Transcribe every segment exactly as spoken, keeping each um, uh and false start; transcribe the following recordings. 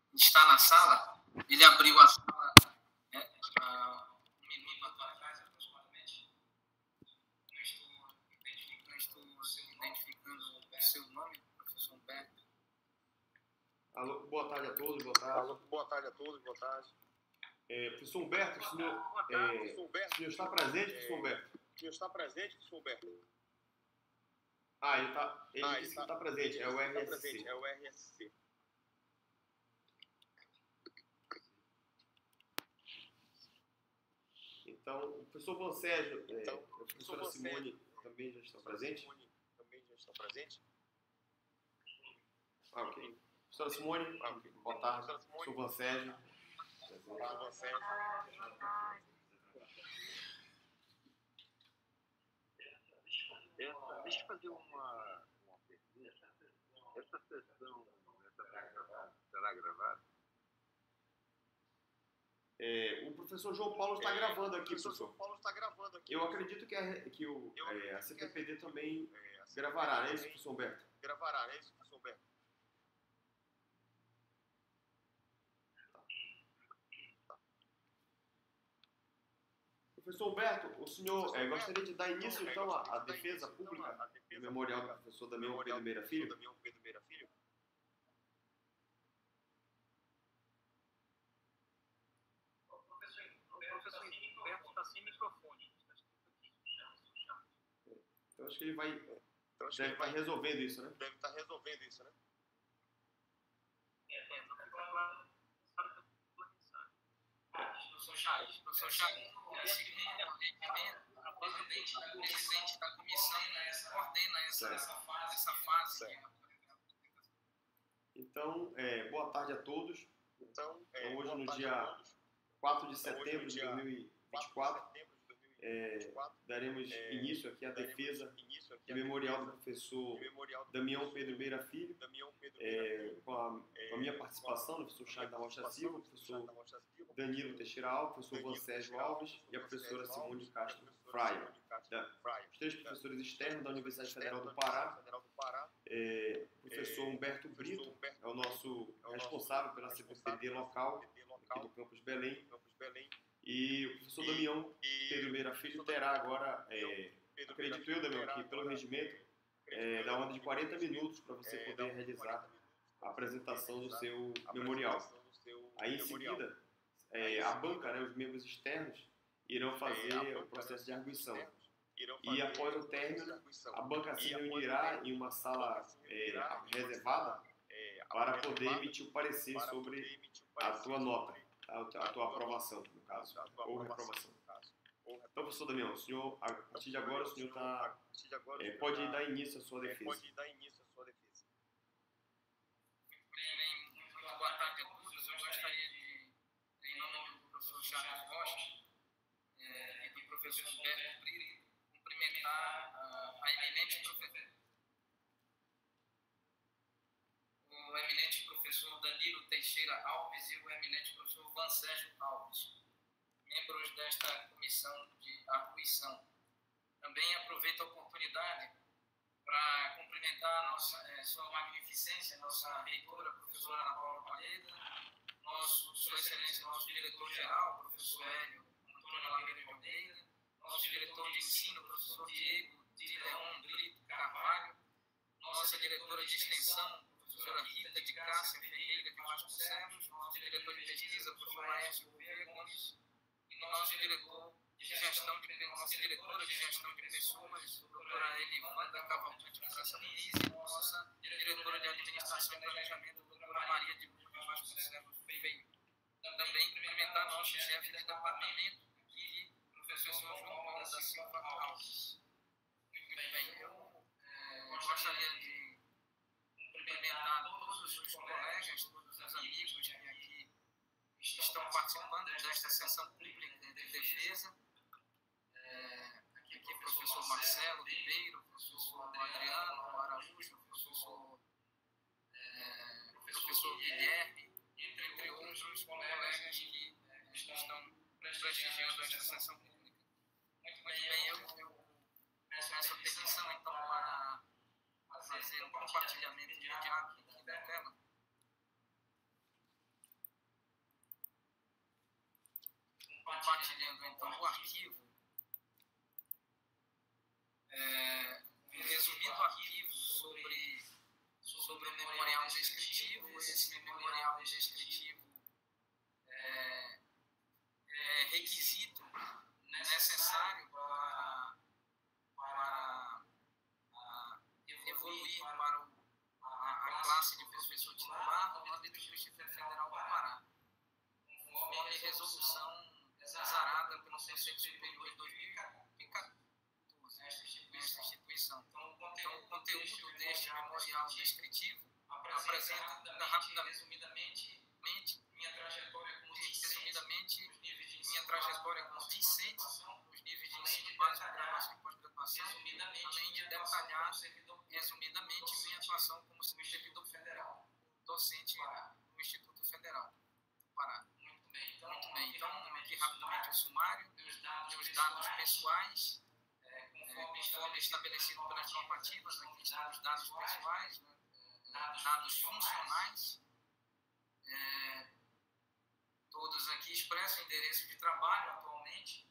está na sala, ele abriu a sala né, uh, um minuto atrás, aproximadamente. Não estou identificando, não estou identificando o seu nome, professor Humberto. Alô, boa tarde a todos, boa tarde. Alô, boa tarde a todos, boa tarde. É, professor Humberto, o senhor, Boa tarde, é, professor Humberto. o senhor está presente, professor Humberto? O senhor está presente, professor Humberto? Ah, ele, tá, ele ah, disse ele que está presente, é o R S C. Presente, é o R S C. Então, o professor Van Sérgio, é, então, a professora Simone também já estão presentes? Simone também já estão presentes? Ah, ok. Professora Simone, ah, okay. Boa tarde. Professor Van Sérgio. Professor Van Sérgio. Essa, deixa eu fazer uma, uma pergunta. Essa sessão, essa apresentação será gravada? É, o professor João Paulo está é, gravando aqui, professor. João Paulo está gravando aqui. Eu acredito que, a, que o, é, a C P P D também é, a gravará, não é isso, professor Humberto? Gravará, não é isso, professor Humberto? Professor Humberto, o senhor é, gostaria de dar início, então, à, à defesa pública do memorial do professor Damião Pedro Meira Filho? Professor Humberto está sem microfone. Então, acho que ele vai, então, acho deve que vai estar resolvendo isso, né? Deve estar resolvendo isso, né? É, é, não ficou claro. Professor Chaves, professor Chaves, o presidente da comissão coordena essa, essa fase. Essa fase. Então, é, boa tarde a todos. Então, é, então hoje, no dia quatro quatro de setembro de dois mil e vinte e quatro, é, daremos é, início aqui à defesa início aqui do memorial do professor Damião Pedro Meira Filho, é, com, a, com a minha participação, do professor Charles da Rocha Silva, o professor Danilo Teixeira Alves, o professor Van Sérgio Alves e a professora Simone Castro Fraia, os três professores externos da Universidade Federal do Pará. É, o professor Humberto Brito é o nosso responsável pela C P P D local aqui do Campus Belém. E o professor Damião Pedro Meira Filho terá agora, é, acredito eu, Damião, que pelo regimento, é, da ordem de quarenta minutos para você poder realizar a apresentação do seu memorial. Aí, em seguida, é, a banca, né, os membros externos, irão fazer o processo de arguição. E após o término, a banca se reunirá em uma sala é, reservada para poder emitir o parecer sobre a tua nota. A tua aprovação, no caso, ou reprovação. Então, professor Damião, o senhor, a partir de agora, o senhor tá, é, pode dar início à sua defesa. Pode dar início à sua defesa. Bem, bem, muito boa tarde a todos. Eu gostaria de, em nome do professor Charles Rocha é, e do professor Humberto Brito, cumprimentar a, a eminente professora. O eminente professor Danilo Teixeira Alves e o eminente professor Van Sérgio Alves, membros desta comissão de arguição. Também aproveito a oportunidade para cumprimentar a nossa, é, sua magnificência, nossa reitora, professora Ana Paula Palheda, nosso, sua excelência, nosso diretor-geral, professor Hélio Antônio Lameira de Almeida, nosso diretor de ensino, professor Diego de Leão Brito Carvalho, nossa diretora de extensão, professora Rita de Cássia Ferreira de Vasconcelos, nosso diretor de pesquisa, professor Laércio Gouveia Gomes, e nosso diretor de gestão de, nossa diretora de gestão de pessoas, doutora Elivanda Cavalcante França Muniz, e nossa diretora de administração e planejamento, doutora Maria de Lourdes Vasconcelos Feio. Também cumprimentar nosso chefe de departamento, aqui, professor João Paulo da Silva Alves. Muito bem, eu é, gostaria de cumprimentar todos os colegas, todos os amigos que aqui estão participando desta sessão pública de defesa. É, aqui o professor Marcelo Ribeiro, professor Adriano Araújo, professor, é, professor Guilherme, entre outros colegas que é, estão prestigiando esta sessão pública. Muito bem, eu, eu peço essa petição então para fazer um compartilhamento imediato aqui da tela. compartilhando então o arquivo, é, um resumido arquivo sobre, sobre o memorial descritivo. Esse memorial descritivo é, é requisito necessário para, para a, evoluir para o, a, a classe de professor titular no âmbito do Instituto Federal do Pará, conforme resolução exarada pelo Conselho Superior em dois mil e quatorze, nesta instituição. Então, o conteúdo deste memorial descritivo apresenta rapidamente, resumidamente, minha trajetória como resumidamente, minha trajetória como discente, os níveis de ensino básico, graduação e pós-graduação, além de detalhar resumidamente minha atuação como servidor federal, docente no Instituto Federal do Pará. Muito bem, então, Muito bem. então aqui rapidamente o sumário, os dados pessoais, é, conforme, conforme estabelecido pelas normativas, aqui estão os dados pessoais, né, dados funcionais, é, todos aqui expressam endereço de trabalho atualmente,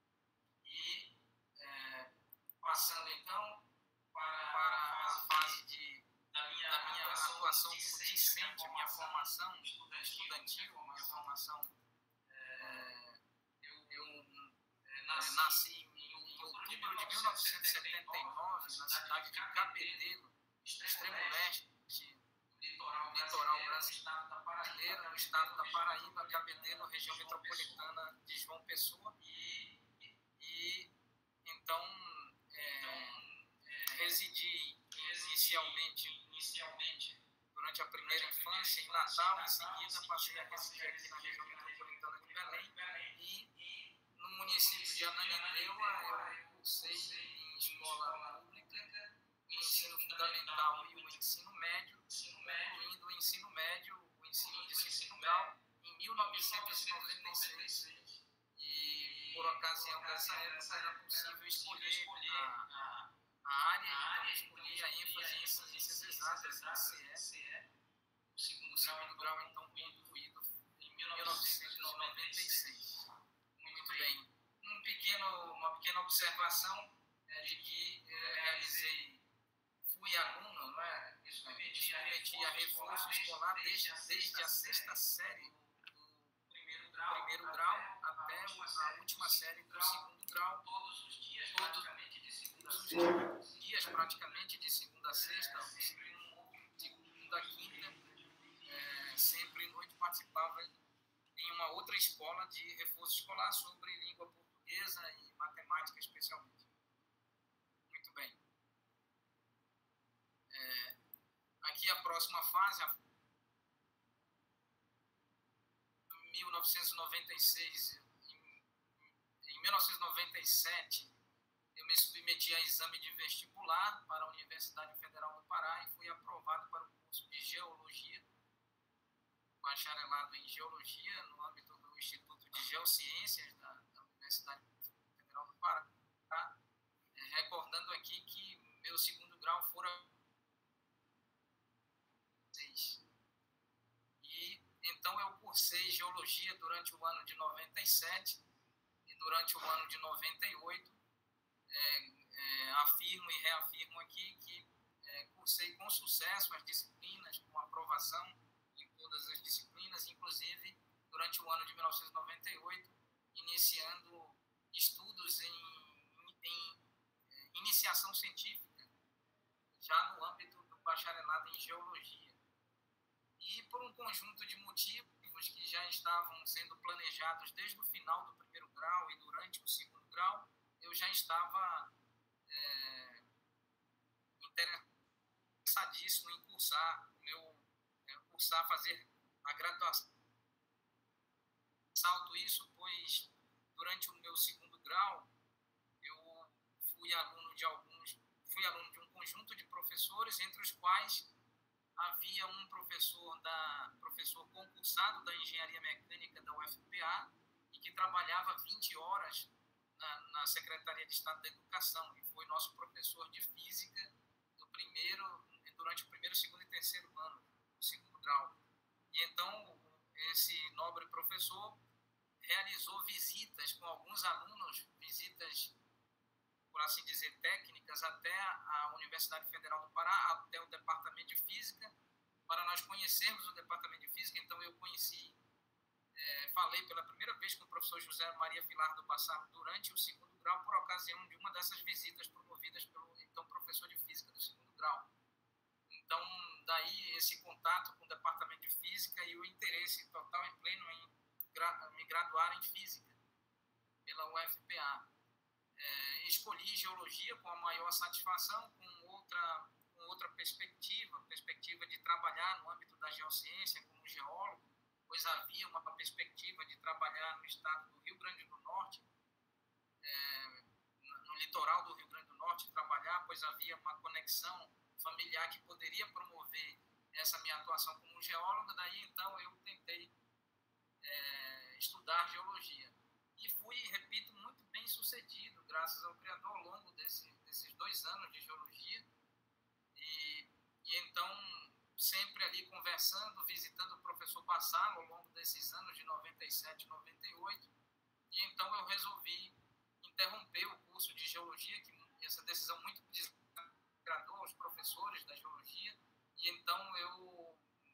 e é, passando então para, para a fase de, da minha, da minha atuação como discente, minha formação estudantil, minha formação, é, eu, eu é, nasci, nasci em, em outubro de mil novecentos e setenta e nove, na cidade de Cabedelo, extremo leste, litoral, litoral brasileiro, no estado da Paraíba, Cabedelo, região metropolitana de João Pessoa, e, e então é, é, residi inicialmente, inicialmente durante a primeira infância em Natal, em seguida passei a residir aqui na região metropolitana de Belém, e no município de Ananindeua eu cursei em escola pública o ensino fundamental e o ensino médio, incluindo o ensino médio, o ensino de segundo grau, em mil novecentos e noventa e seis. E por ocasião dessa época era possível escolher a, a área, então eu escolhi a ênfase em ciências exatas, a C E, o segundo grau então concluído em mil novecentos e noventa e seis. Muito bem. Um pequeno, uma pequena observação é de que é, realizei, fui aluno, não é? Isso submeti a reforço escolar desde, desde a sexta série do primeiro grau, primeiro grau até a última série do segundo grau, todos os dias, todos, praticamente de segunda a sexta, dias praticamente de segunda a sexta, segunda a quinta, é, sempre em noite participava em uma outra escola de reforço escolar sobre língua portuguesa e matemática especialmente. Muito bem. É, aqui a próxima fase, a mil novecentos e noventa e seis, em, em mil novecentos e noventa e sete, eu me submeti a exame de vestibular para a Universidade Federal do Pará e fui aprovado para o curso de Geologia, bacharelado em Geologia, no âmbito do Instituto de Geociências da, da Universidade Federal do Pará. É, recordando aqui que meu segundo grau fora seis. E então eu cursei Geologia durante o ano de noventa e sete e durante o ano de noventa e oito, é, é, afirmo e reafirmo aqui que é, cursei com sucesso as disciplinas, com aprovação em todas as disciplinas, inclusive durante o ano de mil novecentos e noventa e oito, iniciando estudos em, em, em iniciação científica, já no âmbito do bacharelado em Geologia. E por um conjunto de motivos que já estavam sendo planejados desde o final do primeiro grau e durante o segundo grau, eu já estava é, interessadíssimo em cursar, meu, é, cursar, fazer a graduação. Salto isso, pois durante o meu segundo grau eu fui aluno de alguns, fui aluno de um conjunto de professores, entre os quais havia um professor, da, professor concursado da Engenharia Mecânica da U F P A e que trabalhava vinte horas na, na Secretaria de Estado da Educação e foi nosso professor de Física do primeiro, durante o primeiro, segundo e terceiro ano do segundo grau. E então esse nobre professor realizou visitas com alguns alunos, visitas, por assim dizer, técnicas, até a Universidade Federal do Pará, até o Departamento de Física, para nós conhecermos o Departamento de Física. Então, eu conheci, é, falei pela primeira vez com o professor José Maria Filardo Bassalo durante o segundo grau, por ocasião de uma dessas visitas promovidas pelo então professor de Física do segundo grau. Então, daí esse contato com o Departamento de Física e o interesse total e pleno em gra me graduar em Física pela U F P A. É, escolhi Geologia com a maior satisfação, com outra, com outra perspectiva, perspectiva de trabalhar no âmbito da geociência como geólogo, pois havia uma perspectiva de trabalhar no estado do Rio Grande do Norte, é, no litoral do Rio Grande do Norte, trabalhar, pois havia uma conexão familiar que poderia promover essa minha atuação como geólogo. Daí, então, eu tentei é, estudar geologia. E fui, repito, muito bem sucedido, graças ao Criador, ao longo desse, desses dois anos de geologia. E, e então, sempre ali conversando, visitando o professor Bassalo ao longo desses anos de noventa e sete, noventa e oito. E então eu resolvi interromper o curso de geologia, que essa decisão muito desagradou aos professores da geologia. E então eu,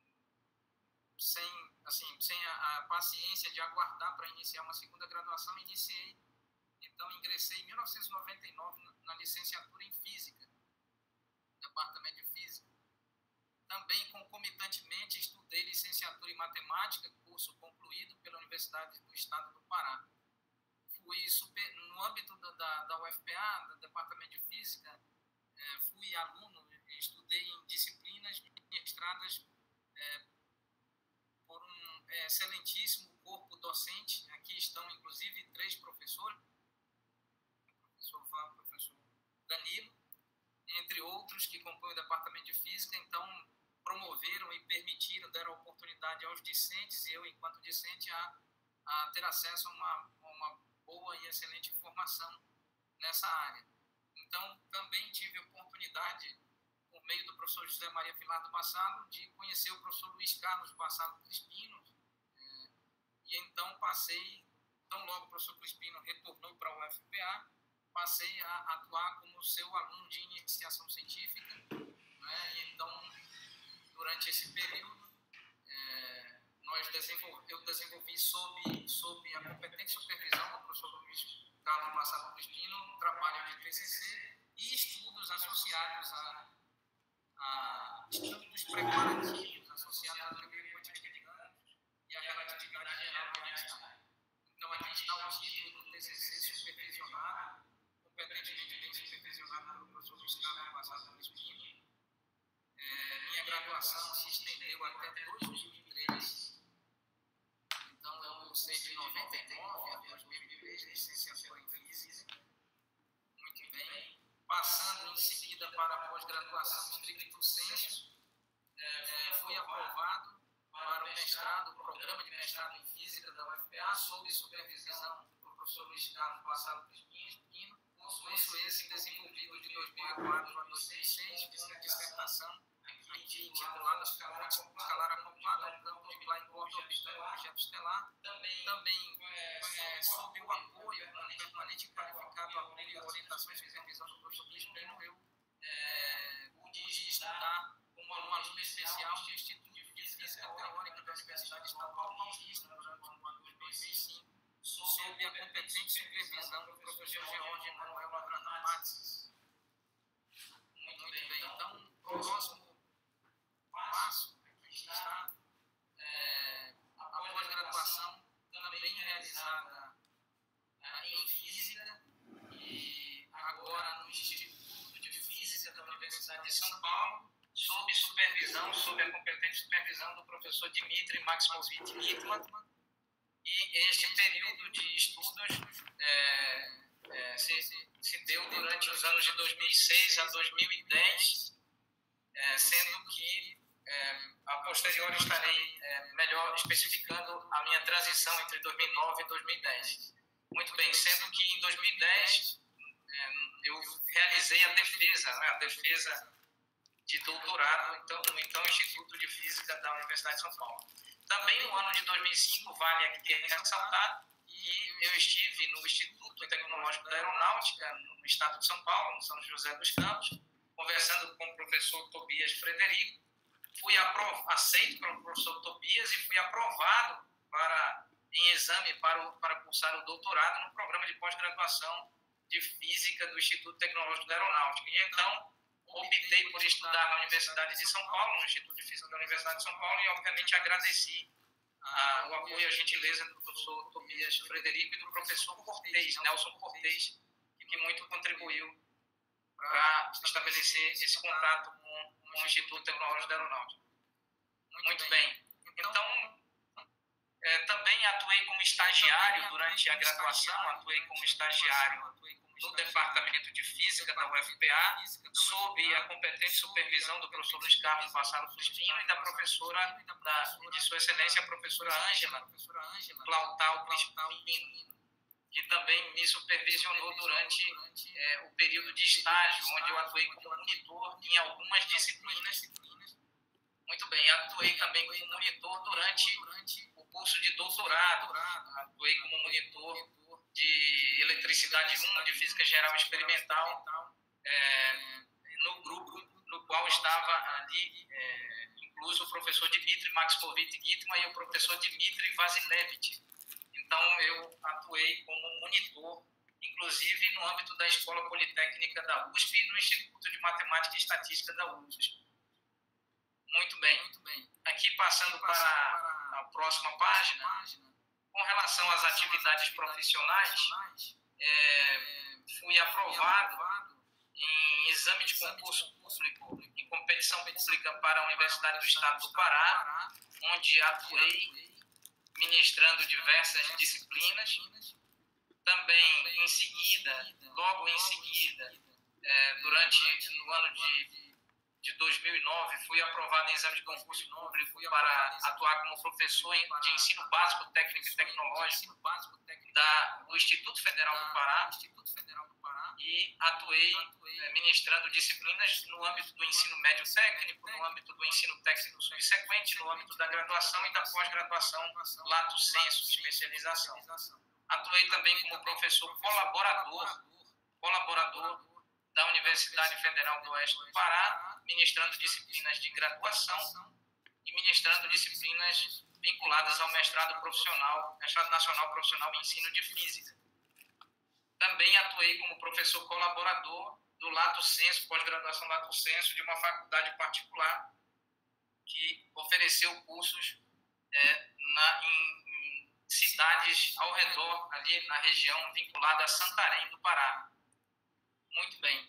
sem, assim, sem a, a paciência de aguardar para iniciar uma segunda graduação, iniciei. Então ingressei em mil novecentos e noventa e nove na licenciatura em Física, Departamento de Física. Também, concomitantemente, estudei licenciatura em Matemática, curso concluído pela Universidade do Estado do Pará. Fui super, no âmbito da, da, da U F P A, do Departamento de Física, eh, fui aluno, estudei em disciplinas ministradas eh, por um eh, excelentíssimo corpo docente. Aqui estão, inclusive, três professores, o professor Vão, o professor Danilo, entre outros que compõem o Departamento de Física. Então, promoveram e permitiram, deram oportunidade aos discentes, e eu, enquanto discente, a, a ter acesso a uma, uma boa e excelente formação nessa área. Então, também tive a oportunidade, por meio do professor José Maria Filardo Bassalo, de conhecer o professor Luiz Carlos Bassalo Crispino, é, e então passei, tão logo o professor Crispino retornou para a U F P A, passei a atuar como seu aluno de iniciação científica, né? E então, durante esse período, é, nós desenvol... eu desenvolvi sob, sob a competente supervisão do professor Luiz Carlos Bassalo Crispino um trabalho de T C C e estudos associados a, a estudos preparativos associados à teoria quântica de danos e à relatividade geral de Einstein. Então, aqui está o título do T C C supervisionado, competentemente bem supervisionado pelo professor Luiz Carlos Bassalo Crispino. É, minha graduação se estendeu até dois mil e três, então eu cursei de noventa e nove a dois mil e três, licenciatura em Física, muito bem, passando em seguida para a pós-graduação stricto sensu. É, fui aprovado para o mestrado, o programa de mestrado em Física da U F P A, sob supervisão do professor Luiz Carlos Bassalo Crispino. Curso esse desenvolvido de dois mil e quatro a dois mil e seis, fiz minha dissertação aqui intitulada Escalar Acoplada ao Campo de Klein-Gordon Orbitando o Projeto Estelar. Também, é, sob o apoio, um permanente e qualificado apoio e orientações e supervisão do professor Crispino, eu é, pude estudar como aluno especial no Instituto de Física Teórica da Universidade Estadual Paulista durante o ano de dois mil e cinco, sob a competente supervisão do professor George Manuel Abraham Matzes. Muito bem, então, o próximo passo aqui está é, a pós-graduação também realizada é, em Física, e agora no Instituto de Física da Universidade de São Paulo, sob supervisão, sob a competente supervisão do professor Dmitry Maximovich Nitman. E este período de estudos é, é, se, se deu durante os anos de dois mil e seis a dois mil e dez, é, sendo que é, a posteriori estarei é, melhor especificando a minha transição entre dois mil e nove e dois mil e dez. Muito bem, sendo que em dois mil e dez é, eu realizei a defesa, né, a defesa de doutorado então, no então Instituto de Física da Universidade de São Paulo. Também no ano de dois mil e cinco, vale aqui ressaltar, eu estive no Instituto Tecnológico da Aeronáutica, no estado de São Paulo, no São José dos Campos, conversando com o professor Tobias Frederico. Fui aceito pelo professor Tobias e fui aprovado para, em exame para, o, para cursar o doutorado no programa de pós-graduação de Física do Instituto Tecnológico da Aeronáutica. E então, optei por estudar na Universidade de São Paulo, no Instituto de Física da Universidade de São Paulo, e obviamente agradeci a, o apoio e a gentileza do professor Tobias Frederico e do professor Cortez, Nelson Cortez, que muito contribuiu para estabelecer esse contato com, com o Instituto Tecnológico da Aeronáutica. Muito bem. Então, é, também atuei como estagiário durante a graduação, atuei como estagiário no Departamento de Física da U F P A, sob a competente supervisão do professor Luiz Carlos Vassalo Crispino e da professora, da, de Sua Excelência, a professora Ângela Plautal Crispino, que também me supervisionou durante é, o período de estágio, onde eu atuei como monitor em algumas disciplinas. Muito bem, atuei também como monitor durante o curso de doutorado, atuei como monitor de Eletricidade um, de Física Geral Experimental, é, no grupo no qual estava ali é, incluso o professor Dmitry Maxpovich Gitman e o professor Dmitry Vasilevich. Então, eu atuei como monitor, inclusive no âmbito da Escola Politécnica da U S P e no Instituto de Matemática e Estatística da U S P. Muito bem. Muito bem. Aqui, passando para a próxima página, com relação às atividades profissionais, é, fui aprovado em exame de concurso público, em competição pública para a Universidade do Estado do Pará, onde atuei ministrando diversas disciplinas. Também, em seguida, logo em seguida, é, durante no ano de, de dois mil e nove, fui aprovado em exame de concurso público para atuar como professor de ensino básico, técnico e tecnológico da, do Instituto Federal do Pará, e atuei é, ministrando disciplinas no âmbito do ensino médio técnico, no âmbito do ensino técnico subsequente, no âmbito da graduação e da pós-graduação lato sensu, especialização. Atuei também como professor colaborador, colaborador da Universidade Federal do Oeste do Pará, ministrando disciplinas de graduação e ministrando disciplinas vinculadas ao mestrado profissional, mestrado nacional profissional em ensino de física. Também atuei como professor colaborador do lato sensu, pós-graduação lato sensu, de uma faculdade particular que ofereceu cursos é, na, em, em cidades ao redor, ali na região vinculada a Santarém do Pará. Muito bem.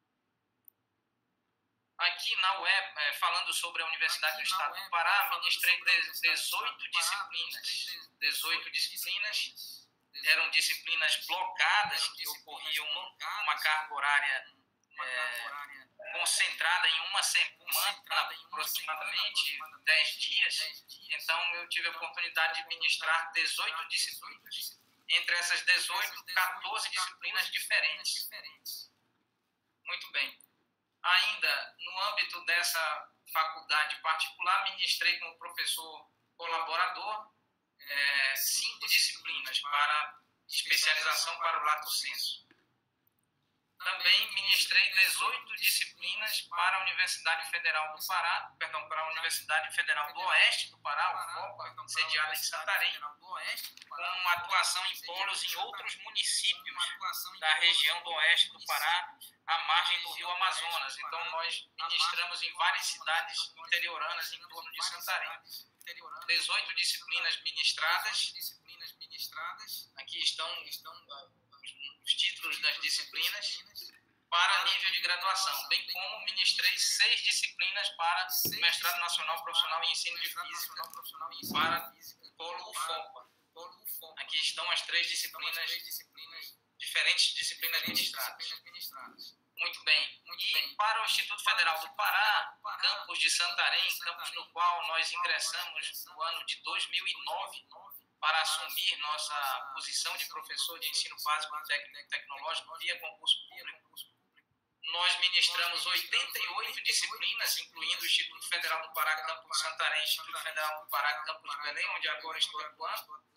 Aqui na U E P, é, falando sobre a Universidade do Estado do Pará, ministrei dezoito disciplinas. dezoito disciplinas. Eram disciplinas blocadas, que ocorriam uma carga horária é, concentrada em uma semana, aproximadamente dez dias. Então, eu tive a oportunidade de ministrar dezoito disciplinas. Entre essas dezoito, quatorze disciplinas diferentes. Muito bem. Ainda, no âmbito dessa faculdade particular, ministrei como professor colaborador É, cinco disciplinas para especialização para o lato sensu. Também ministrei dezoito disciplinas para a Universidade Federal do Pará, perdão, para a Universidade Federal do Oeste do Pará, o FOPA, sediada em Santarém, com atuação em polos em outros municípios da região do Oeste do Pará, à margem do rio Amazonas. Então, nós ministramos em várias cidades interioranas em torno de Santarém. dezoito disciplinas ministradas. Aqui estão, estão os títulos das disciplinas para nível de graduação, bem como ministrei seis disciplinas para mestrado nacional profissional em ensino de física para o polo U F O P A. Aqui estão as três disciplinas, diferentes disciplinas ministradas. Muito bem. E para o Instituto Federal do Pará, campus de Santarém, campus no qual nós ingressamos no ano de dois mil e nove para assumir nossa posição de professor de ensino básico técnico e tecnológico via concurso público, nós ministramos oitenta e oito disciplinas, incluindo o Instituto Federal do Pará, campus de Santarém, Instituto Federal do Pará, campus de Belém, onde agora estou atuando,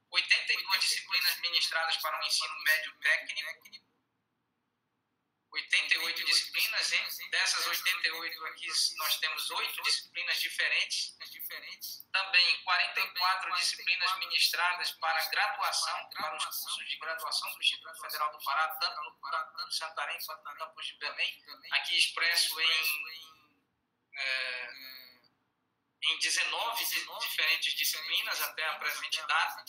oitenta e duas disciplinas ministradas para o ensino médio técnico, oitenta e oito disciplinas, hein? Dessas oitenta e oito aqui nós temos oito disciplinas diferentes, também quarenta e quatro disciplinas ministradas para graduação, para os cursos de graduação do Instituto Federal do Pará, tanto no campus de Santarém quanto no campus de Belém, aqui expresso em, é, em dezenove diferentes disciplinas até a presente data.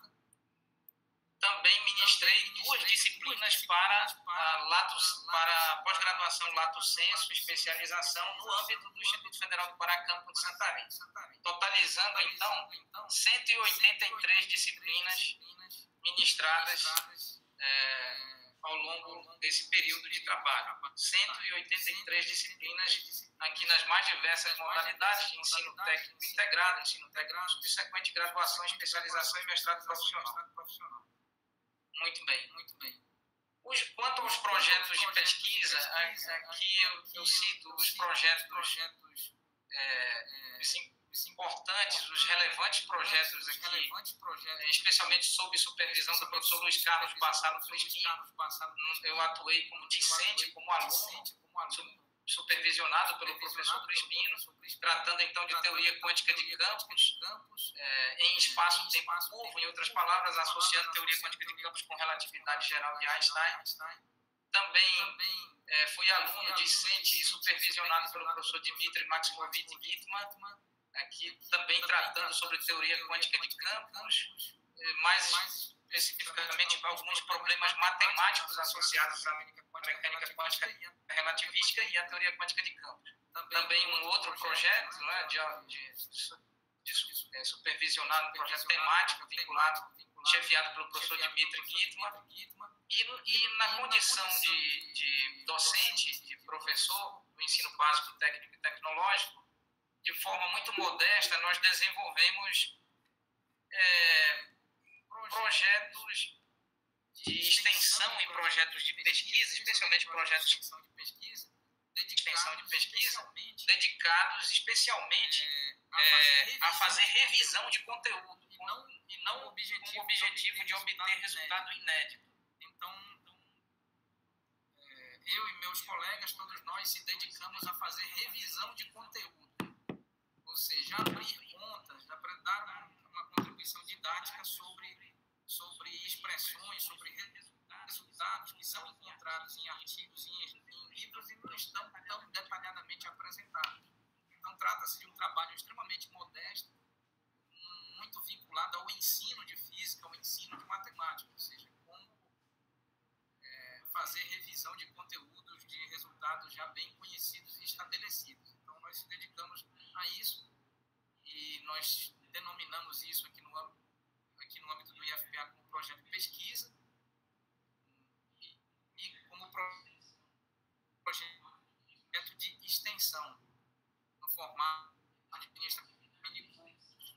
Também ministrei duas disciplinas para a lato, para pós-graduação Lato Sensu, especialização no âmbito do Instituto Federal do Pará, campus de Santarém, totalizando então cento e oitenta e três disciplinas ministradas é, ao longo desse período de trabalho. cento e oitenta e três disciplinas aqui nas mais diversas modalidades de ensino técnico integrado, ensino técnico subsequente, graduação, especialização e mestrado profissional. Muito bem, muito bem. Os, quanto aos projetos de pesquisa, aqui eu, eu cito os projetos é, os importantes, os relevantes projetos aqui, especialmente sob supervisão do professor Luiz Carlos Bassalo Crispino. Eu atuei como discente, como aluno, supervisionado pelo professor Crispino, tratando então de teoria quântica de campos, é, em espaço-tempo curvo, em outras palavras, associando teoria quântica de campos com relatividade geral de Einstein. Também é, fui aluno, discente e supervisionado pelo professor Dmitry Maximovich Gitman, aqui também tratando sobre teoria quântica de campos, mais especificamente alguns problemas matemáticos associados à mecânica quântica relativística e à teoria quântica de campos. Também um outro projeto, não é, de, de, de, de supervisionado, um projeto temático vinculado, chefiado pelo professor Dmitry Gitman, e, e na condição de, de docente, de professor do ensino básico, técnico e tecnológico, de forma muito modesta, nós desenvolvemos é, projetos de extensão e projetos de pesquisa, especialmente projetos de extensão de pesquisa, dedicados especialmente é, a fazer revisão de conteúdo e não, e não com o objetivo de obter resultado inédito. Então, é, eu e meus colegas, todos nós, se dedicamos a fazer revisão de conteúdo, ou seja, abrir contas, dar uma, uma contribuição didática sobre, sobre expressões, sobre resultados que são encontrados em artigos e em, em livros e não estão tão detalhadamente apresentados. Então, trata-se de um trabalho extremamente modesto, muito vinculado ao ensino de física, ao ensino de matemática, ou seja, como é, fazer revisão de conteúdos de resultados já bem conhecidos e estabelecidos. Então, nós se dedicamos a isso e nós denominamos isso aqui no, aqui no âmbito do I F P A como projeto de pesquisa e, e como projeto de extensão no formato administrativo minicursos.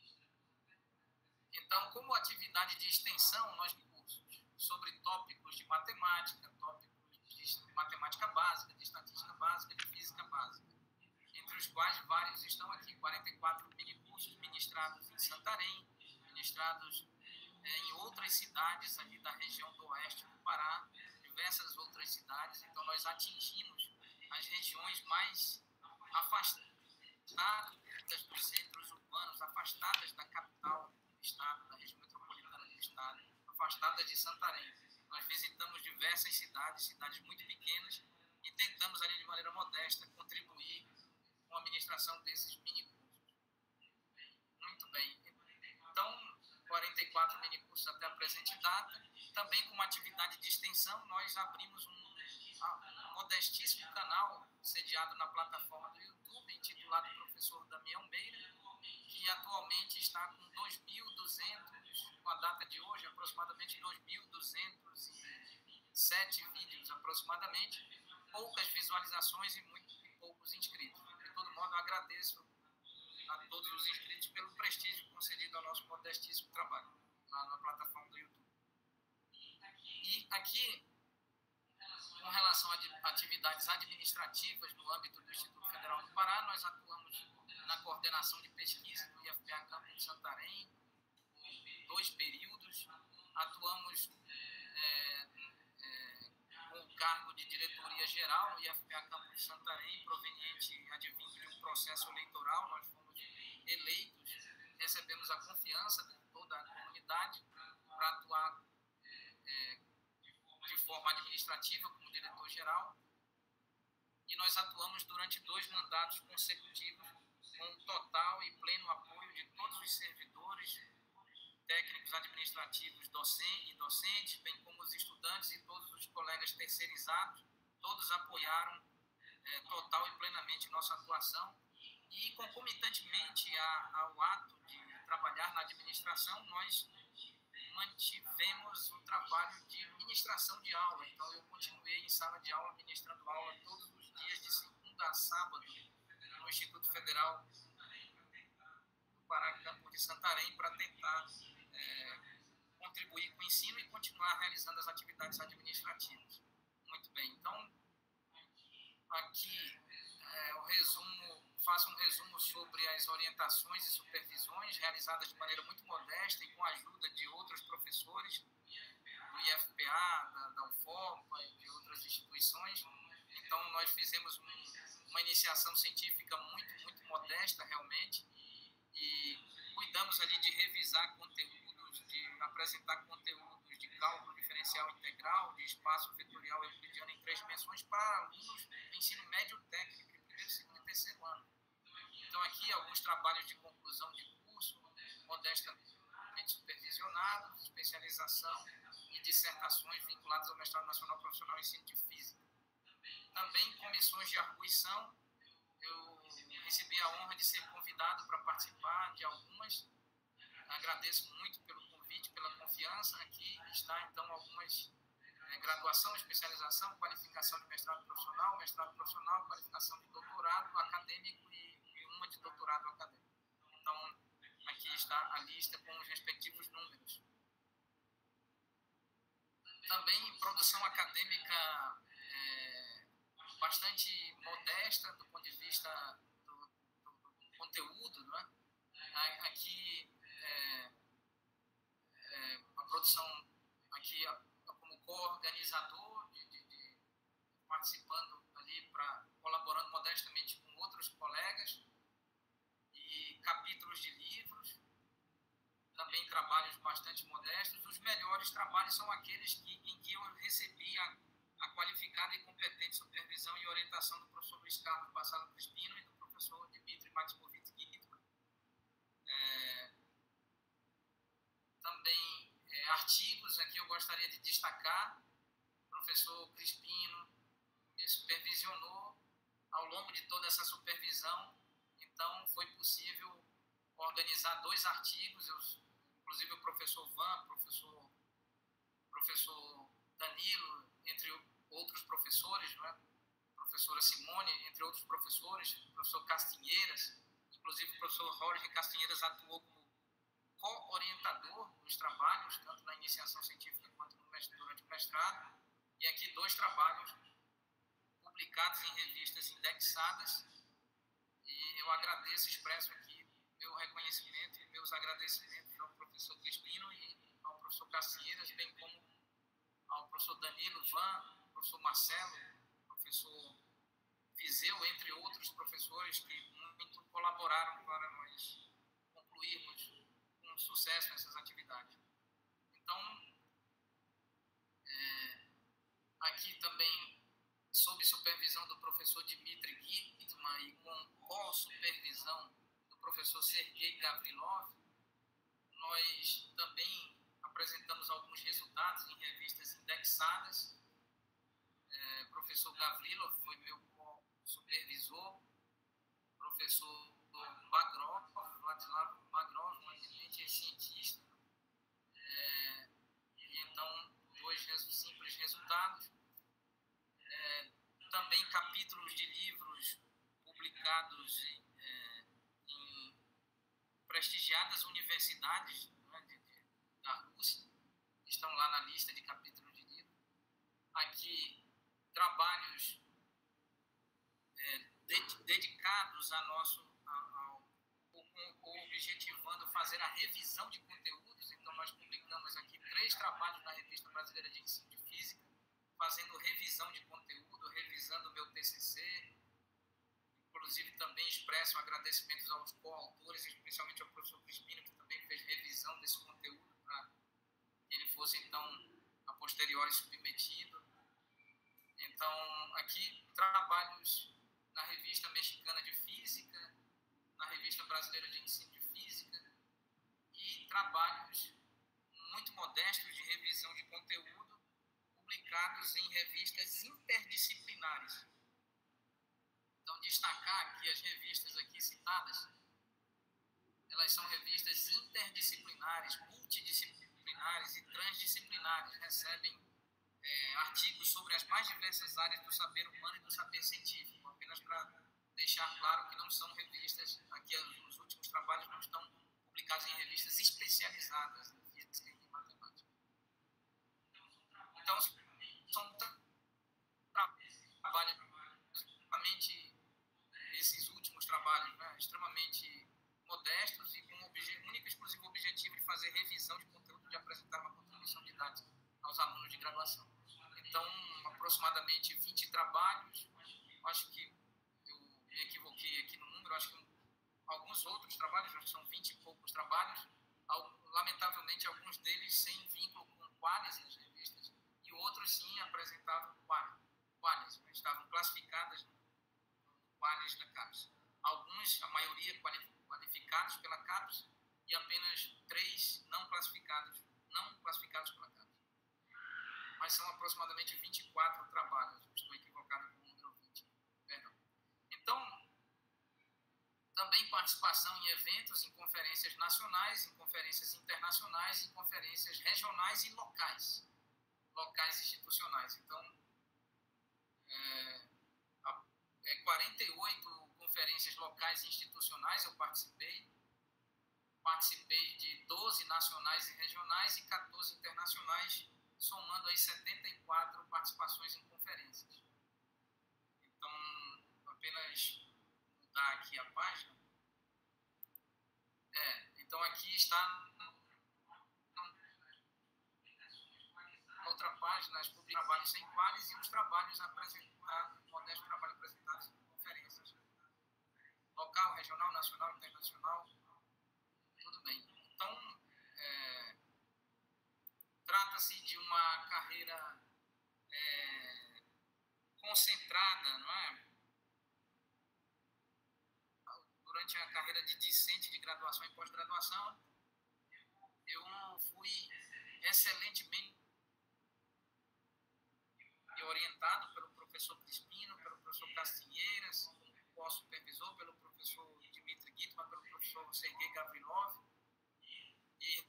Então, como atividade de extensão, nós cursos sobre tópicos de matemática, tópicos de matemática básica, de estatística básica, de física básica, entre os quais vários estão aqui, quarenta e quatro minicursos ministrados em Santarém, ministrados é, em outras cidades ali da região do oeste do Pará, diversas outras cidades. Então, nós atingimos as regiões mais afastadas dos centros urbanos, afastadas da capital do estado, da região metropolitana do estado, afastadas de Santarém. Nós visitamos diversas cidades, cidades muito pequenas, e tentamos ali de maneira modesta contribuir com a administração desses minicursos. Muito bem. Então, quarenta e quatro minicursos até a presente data. Também com uma atividade de extensão, nós abrimos um, um modestíssimo canal sediado na plataforma do YouTube, intitulado Professor Damião Beira, que atualmente está com dois mil e duzentos, com a data de hoje, aproximadamente dois mil duzentos e sete vídeos, aproximadamente, poucas visualizações e muito poucos inscritos. De todo modo, eu agradeço a todos os inscritos pelo prestígio concedido ao nosso modestíssimo trabalho lá na plataforma do YouTube. E aqui, com relação a atividades administrativas no âmbito do Instituto Federal do Pará, nós atuamos na coordenação de pesquisa do I F P A Campus de Santarém, dois períodos, atuamos é, é, com o cargo de diretoria geral no I F P A Campo de Santarém, proveniente, advindo de um processo eleitoral. Nós fomos eleitos, recebemos a confiança de toda a comunidade para atuar é, de forma administrativa como diretor-geral, e nós atuamos durante dois mandatos consecutivos com total e pleno apoio de todos os servidores, técnicos administrativos docentes e docentes, bem como os estudantes e todos os colegas terceirizados. Todos apoiaram é, total e plenamente nossa atuação, e concomitantemente a, ao ato de trabalhar na administração, nós mantivemos o trabalho de ministração de aula. Então eu continuei em sala de aula, ministrando aula todos os dias de segunda a sábado no Instituto Federal do Pará, Campo de Santarém, para tentar é, contribuir com o ensino e continuar realizando as atividades administrativas. Muito bem, então aqui é, o resumo, faço um resumo sobre as orientações e supervisões realizadas de maneira muito modesta e com a ajuda de outros professores do I F P A, da, da U F O P A e de outras instituições. Então nós fizemos um, uma iniciação científica muito, muito modesta realmente, e cuidamos ali de revisar conteúdos, de apresentar conteúdos de cálculo diferencial integral, de espaço vetorial euclidiano em três dimensões para alunos do ensino médio técnico, primeiro, segundo e terceiro ano. Então aqui alguns trabalhos de conclusão de curso, modestamente supervisionados, especialização e dissertações vinculadas ao mestrado nacional profissional em ensino de física. Também comissões de arguição. Eu recebi a honra de ser convidado para participar de algumas. Agradeço muito pelo convite, pela confiança. Aqui está, então, algumas é, graduação, especialização, qualificação de mestrado profissional, mestrado profissional, qualificação de doutorado acadêmico e, e uma de doutorado acadêmico. Então, aqui está a lista com os respectivos números. Também produção acadêmica é, bastante modesta do ponto de vista do, do, do conteúdo, não é? Aqui é, é, a produção aqui como co-organizador, de, de, de, participando ali, pra, colaborando modestamente com outros colegas, e capítulos de livros, também trabalhos bastante modestos. Os melhores trabalhos são aqueles que, em que eu recebi a, a qualificada e competente supervisão e orientação do professor Luiz Carlos Bassalo Crispino e do professor Dmitry Maximowitz Gitman. É, também é, artigos, aqui eu gostaria de destacar. O professor Crispino me supervisionou ao longo de toda essa supervisão, então foi possível organizar dois artigos. Eu, inclusive o professor Van, professor, professor Danilo, entre outros professores, não é? Professora Simone, entre outros professores, professor Castinheiras, inclusive o professor Jorge Castinheiras atuou como co-orientador dos trabalhos, tanto na iniciação científica quanto no mestrado, durante o mestrado, e aqui dois trabalhos publicados em revistas indexadas, e eu agradeço, expresso aqui meu reconhecimento e meus agradecimentos ao professor Crispino e ao professor Castinheiras, bem como ao professor Danilo Van, professor Marcelo, professor Viseu, entre outros professores que muito colaboraram para nós concluirmos com sucesso essas atividades. Então, é, aqui também, sob supervisão do professor Dmitry Gitman e com co-supervisão do professor Sergei Gavrilov, nós também apresentamos alguns resultados em revistas indexadas. É, professor Gavrilov foi meu supervisor, professor Bagrov, Vladislav Bagrov, um eminente cientista, é, e então dois simples resultados. É, também capítulos de livros publicados em, é, em prestigiadas universidades, né, de, de, da Rússia, estão lá na lista de capítulos de livros. Aqui, trabalhos é, de, dedicados a nosso, a, ao, objetivando fazer a revisão de conteúdos. Então, nós nós publicamos aqui três trabalhos na Revista Brasileira de Ensino de Física, fazendo revisão de conteúdo, revisando o meu T C C. Inclusive, também expresso agradecimentos aos coautores, especialmente ao professor Crispino, que também fez revisão desse conteúdo para que ele fosse, então, a posteriori submetido. Então, aqui, trabalhos na Revista Mexicana de Física, na Revista Brasileira de Ensino de Física, e trabalhos muito modestos de revisão de conteúdo, publicados em revistas interdisciplinares. Então, destacar que as revistas aqui citadas, elas são revistas interdisciplinares, multidisciplinares e transdisciplinares, recebem é, artigos sobre as mais diversas áreas do saber humano e do saber científico, apenas para deixar claro que não são revistas, aqui os últimos trabalhos não estão publicados em revistas especializadas em física e matemática. Então, são trabalhos extremamente, esses últimos trabalhos, né, extremamente modestos e com o único e exclusivo objetivo de fazer revisão de conteúdo, de apresentar uma contribuição didática aos alunos de graduação. Então, aproximadamente vinte trabalhos, acho que eu me equivoquei aqui no número, acho que alguns outros trabalhos, acho que são vinte e poucos trabalhos, lamentavelmente alguns deles sem vínculo com quales nas revistas, e outros sim apresentavam quales, né, estavam classificadas no quales da CAPES. Alguns, a maioria qualificados pela CAPES, e apenas três não classificados, não classificados pela CAPES. Mas são aproximadamente vinte e quatro trabalhos, estou equivocado com o número vinte, perdão. Então, também participação em eventos, em conferências nacionais, em conferências internacionais, em conferências regionais e locais, locais institucionais. Então, é, é, quarenta e oito conferências locais e institucionais eu participei, participei de doze nacionais e regionais e quatorze internacionais, somando aí setenta e quatro participações em conferências. Então, apenas mudar aqui a página. É, então aqui está na outra página os trabalhos sem quales e os trabalhos apresentados, modestos trabalhos apresentados em conferências. Local, regional, nacional, internacional, tudo bem. Então, é, trata-se de uma carreira é, concentrada, não é? Durante a carreira de discente de graduação e pós-graduação, eu fui excelentemente orientado pelo professor Crispino, pelo professor Castinheiras, como supervisor, pelo professor Dmitry Gitman, pelo professor Sergei Gavrilov, e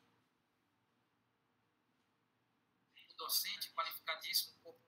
o docente qualificadíssimo por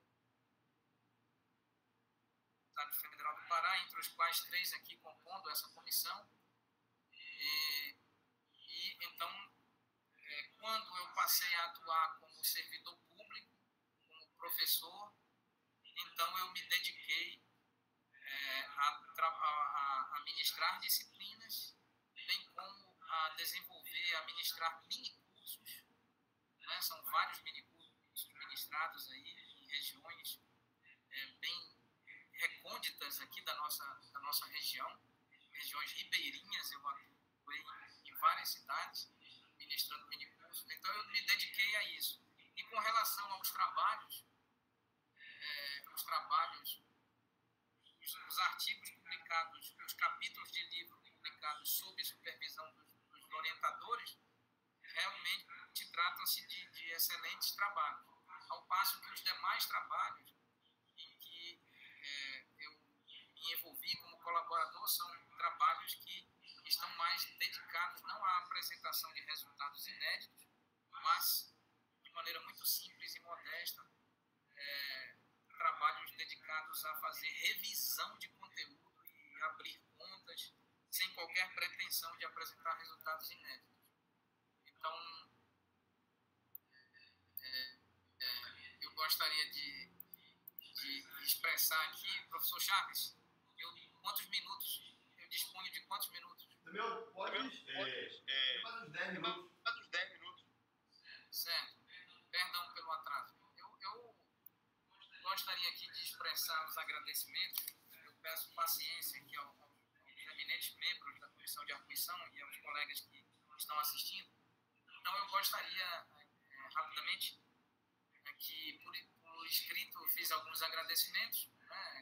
Estado Federal do Pará, entre os quais três aqui compondo essa comissão. E, e então, é, quando eu passei a atuar como servidor público, como professor, então eu me dediquei é, a, a, a ministrar disciplinas, bem como a desenvolver, a ministrar mini-cursos, né? São vários mini-cursos ministrados aí em regiões é, bem recônditas aqui da nossa, da nossa região, regiões ribeirinhas. Eu atuei em várias cidades ministrando minicursos, então eu me dediquei a isso. E com relação aos trabalhos, é, os trabalhos, os, os artigos publicados, os capítulos de livro publicados sob supervisão dos, dos orientadores, realmente tratam-se de, de excelentes trabalhos, ao passo que os demais trabalhos me envolvi como colaborador são trabalhos que estão mais dedicados não à apresentação de resultados inéditos, mas de maneira muito simples e modesta, é, trabalhos dedicados a fazer revisão de conteúdo e abrir contas sem qualquer pretensão de apresentar resultados inéditos. Então, é, é, eu gostaria de, de expressar aqui, professor Chaves, eu, quantos minutos, eu disponho de quantos minutos? Também pode, é, é, mais uns dez minutos. Mais uns dez minutos. expressar os agradecimentos, eu peço paciência aqui aos, aos eminentes membros da Comissão de Arguição e aos colegas que estão assistindo. Então, eu gostaria, é, rapidamente, é, que por, por escrito fiz alguns agradecimentos, né,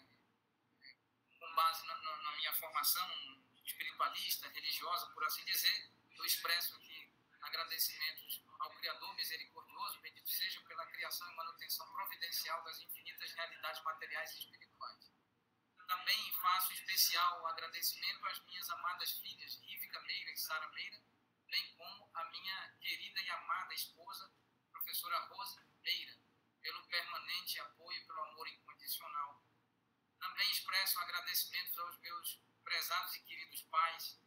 com base na, na, na minha formação espiritualista, religiosa, por assim dizer. Eu expresso aqui agradecimentos ao Criador misericordioso, bendito seja pela criação e manutenção providencial das infinitas realidades materiais e espirituais. Também faço especial agradecimento às minhas amadas filhas, Rívica Meira e Sara Meira, bem como a minha querida e amada esposa, professora Rose Meira, pelo permanente apoio e pelo amor incondicional. Também expresso agradecimentos aos meus prezados e queridos pais,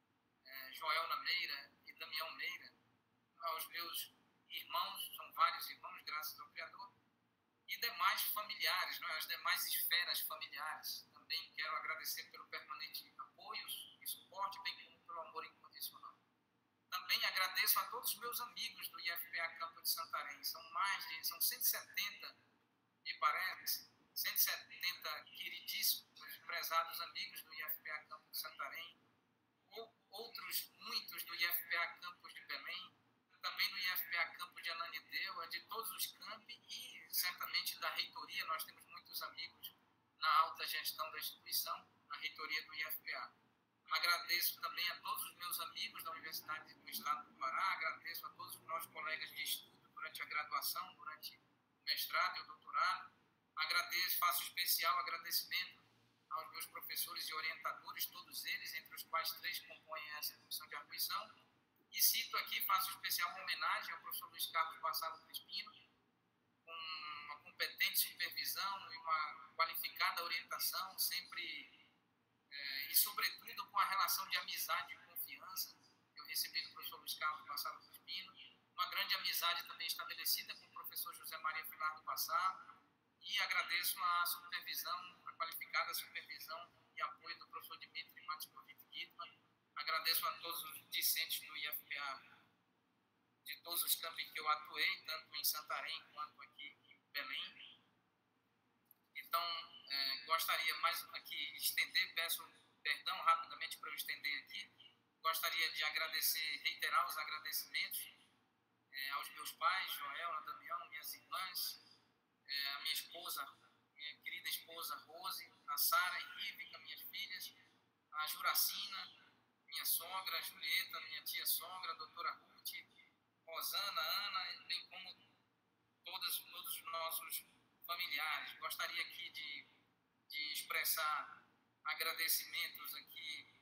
eh, Joelna Meira e Damião Meira, aos meus irmãos, são vários irmãos, graças ao Criador, e demais familiares, não é? As demais esferas familiares. Também quero agradecer pelo permanente apoio e suporte, bem como pelo amor incondicional. Também agradeço a todos os meus amigos do I F P A Campo de Santarém. São mais de, são cento e setenta, me parece, cento e setenta queridíssimos, prezados amigos do I F P A Campo de Santarém, ou outros muitos do I F P A Campos de Belém, também do I F P A Campo de Ananindeua, de todos os campi e certamente da reitoria. Nós temos muitos amigos na alta gestão da instituição, na reitoria do I F P A. Agradeço também a todos os meus amigos da Universidade do Estado do Pará, agradeço a todos os nossos colegas de estudo durante a graduação, durante o mestrado e o doutorado. Agradeço, faço especial agradecimento aos meus professores e orientadores, todos eles, entre os quais três compõem essa comissão de arguição. E cito aqui, faço especial homenagem ao professor Luiz Carlos Bassalo Crispino, com uma competente supervisão e uma qualificada orientação, sempre é, e, sobretudo, com a relação de amizade e confiança que eu recebi do professor Luiz Carlos Bassalo Crispino, uma grande amizade também estabelecida com o professor José Maria Filardo Bassalo, e agradeço a supervisão, a qualificada supervisão e apoio do professor Dmitry Matkovich Gitman. Agradeço a todos os discentes do I F P A, de todos os campos em que eu atuei, tanto em Santarém quanto aqui em Belém. Então, é, gostaria mais aqui estender, peço perdão rapidamente para eu estender aqui, gostaria de agradecer, reiterar os agradecimentos é, aos meus pais, Joel, Damião, minhas irmãs, é, a minha esposa, minha querida esposa Rose, a Sara e Rívica, minhas filhas, a Juracina, minha sogra, a Julieta, minha tia sogra, a doutora Ruth, Rosana, Ana, bem como todos, todos os nossos familiares. Gostaria aqui de, de expressar agradecimentos aqui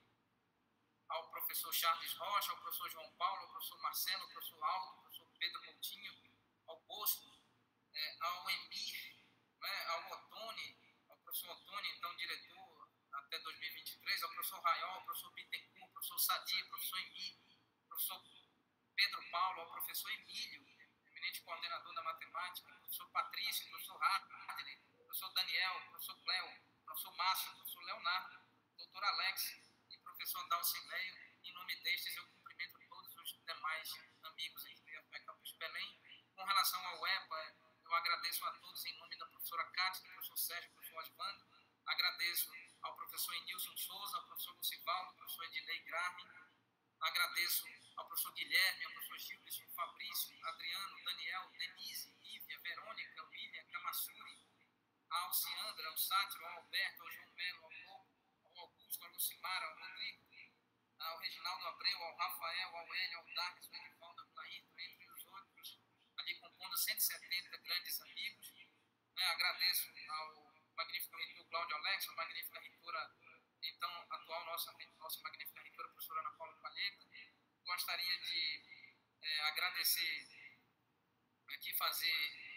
ao professor Charles Rocha, ao professor João Paulo, ao professor Marcelo, ao professor Aldo, ao professor Pedro Coutinho, ao Bosco, é, ao Emir, né, ao Otone, ao professor Otone, então diretor até dois mil e vinte e três, ao professor Raiol, ao professor Bittencourt, ao professor Sadi, ao professor Emílio, ao professor Pedro Paulo, ao professor Emílio, eminente coordenador da matemática, ao professor Patrício, ao professor Hardley, ao professor Daniel, ao professor Cléo, ao professor Márcio, ao professor Leonardo, ao doutor Alex e ao professor Dalcileio. Em nome destes, eu cumprimento todos os demais amigos aqui do I F P A Campus Belém. Com relação ao EPA, eu agradeço a todos em nome da professora Cátia, do professor Sérgio, do professor Osvaldo. Agradeço ao professor Enilson Souza, ao professor Lucivaldo, ao professor Edilei Graham. Agradeço ao professor Guilherme, ao professor Gilberto, Fabrício, Adriano, Daniel, Denise, Lívia, Verônica, William, Camassuri, a Alciandra, ao Sátiro, ao Alberto, ao João Melo, ao Lobo, ao Augusto, ao Lucimar, ao Rodrigo, ao Reginaldo Abreu, ao Rafael, ao Hélio, ao Darkes, ao Edivaldo, ao Clairton, entre os outros, ali compondo cento e setenta grandes amigos. Né? Agradeço ao magnífico reitor Cláudio Alex, a magnífica reitora, então, atual nossa, nossa magnífica reitora, professora Ana Paula Palheta. Gostaria de é, agradecer, aqui fazer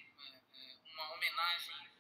é, uma homenagem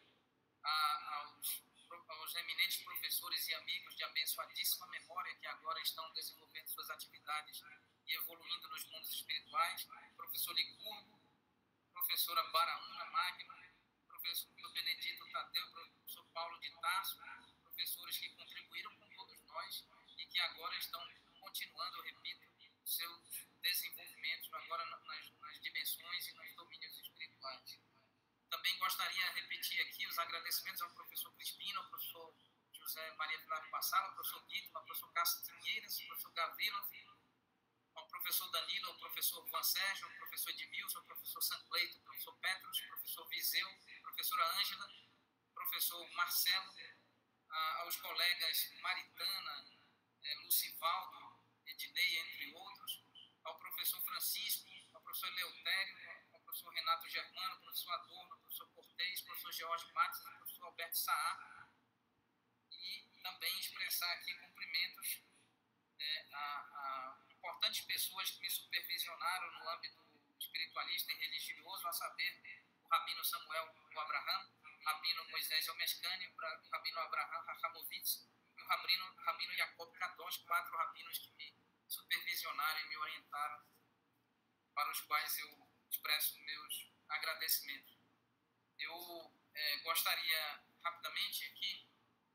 a, aos, aos eminentes professores e amigos de abençoadíssima memória que agora estão desenvolvendo suas atividades e evoluindo nos mundos espirituais. Professor Licurgo, professora Baraúna Magno, professor Benedito Tadeu, professor Paulo de Tarso, professores que contribuíram com todos nós e que agora estão continuando, eu repito, seus desenvolvimentos agora nas, nas dimensões e nos domínios espirituais. Também gostaria de repetir aqui os agradecimentos ao professor Crispino, ao professor José Maria Pilar Passala, ao professor Guito, ao professor Cássio Tinheiras, ao professor Gavila, ao professor Danilo, ao professor Juan Sérgio, ao professor Edmilson, ao professor Sancleito, ao professor Petros, ao professor Viseu, à professora Ângela, ao professor Marcelo, a, aos colegas Maritana, é, Lucivaldo, Ednei, entre outros, ao professor Francisco, ao professor Eleutério, ao professor Renato Germano, ao professor Adorno, ao professor Cortez, ao professor George Matos, ao professor Alberto Saá, e também expressar aqui cumprimentos é, a, a importantes pessoas que me supervisionaram no âmbito espiritualista e religioso, a saber, o Rabino Samuel Abraham, o Rabino Moisés Almescani, o Rabino Abraham Rahamovitz e o Rabino, Rabino Jacob Kadosh, quatro rabinos que me supervisionaram e me orientaram, para os quais eu expresso meus agradecimentos. Eu é, gostaria rapidamente aqui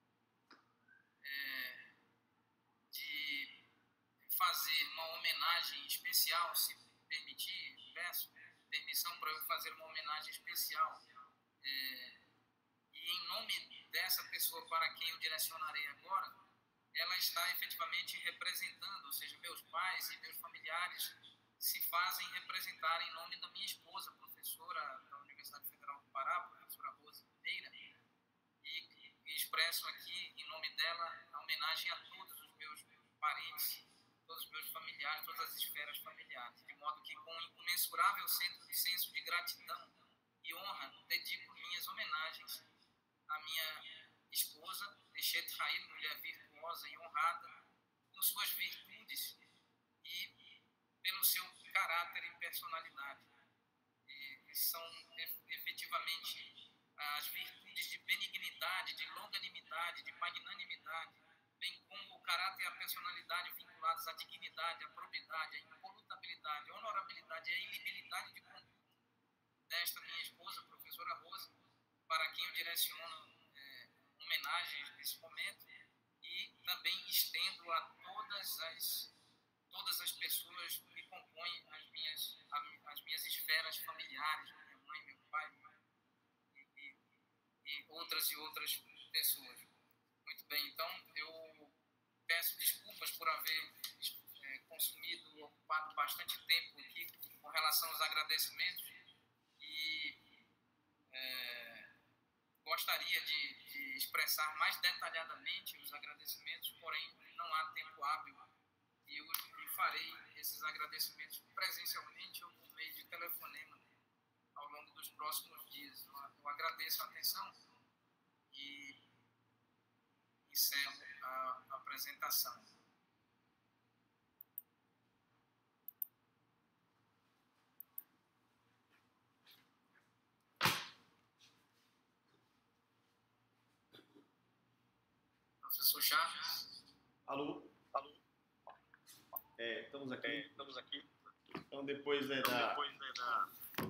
é, de fazer uma homenagem especial, se permitir, peço permissão para eu fazer uma homenagem especial. É, e em nome dessa pessoa para quem eu direcionarei agora, ela está efetivamente representando, ou seja, meus pais e meus familiares se fazem representar em nome da minha esposa, professora da Universidade Federal do Pará, professora Rosa Meira, e, e expresso aqui, em nome dela, a homenagem a todos os meus parentes, todos os meus familiares, todas as esferas familiares, de modo que, com um incomensurável senso de gratidão e honra, dedico minhas homenagens à minha esposa, Nechet Rail, mulher virtuosa e honrada, por suas virtudes e pelo seu caráter e personalidade. E, e são efetivamente as virtudes de benignidade, de longanimidade, de magnanimidade, bem como o caráter e a personalidade vinculados à dignidade, à probidade, à impolutabilidade, à honorabilidade e à ilibilidade de conduta desta minha esposa, professora Rosa, para quem eu direciono é, homenagens nesse momento, e também estendo a todas as, todas as pessoas que compõem as minhas, as minhas esferas familiares, minha mãe, meu pai, e, e, e outras e outras pessoas. Muito bem, então eu peço desculpas por haver é, consumido, ocupado bastante tempo aqui com relação aos agradecimentos, e é, gostaria de, de expressar mais detalhadamente os agradecimentos, porém não há tempo hábil, e eu e farei esses agradecimentos presencialmente ou por meio de telefonema ao longo dos próximos dias. Eu, eu agradeço a atenção e encerro a apresentação. Professor Chaves. Alô? Alô? É, estamos aqui. É, estamos aqui. Então, depois, né, Então, da, depois, né, da,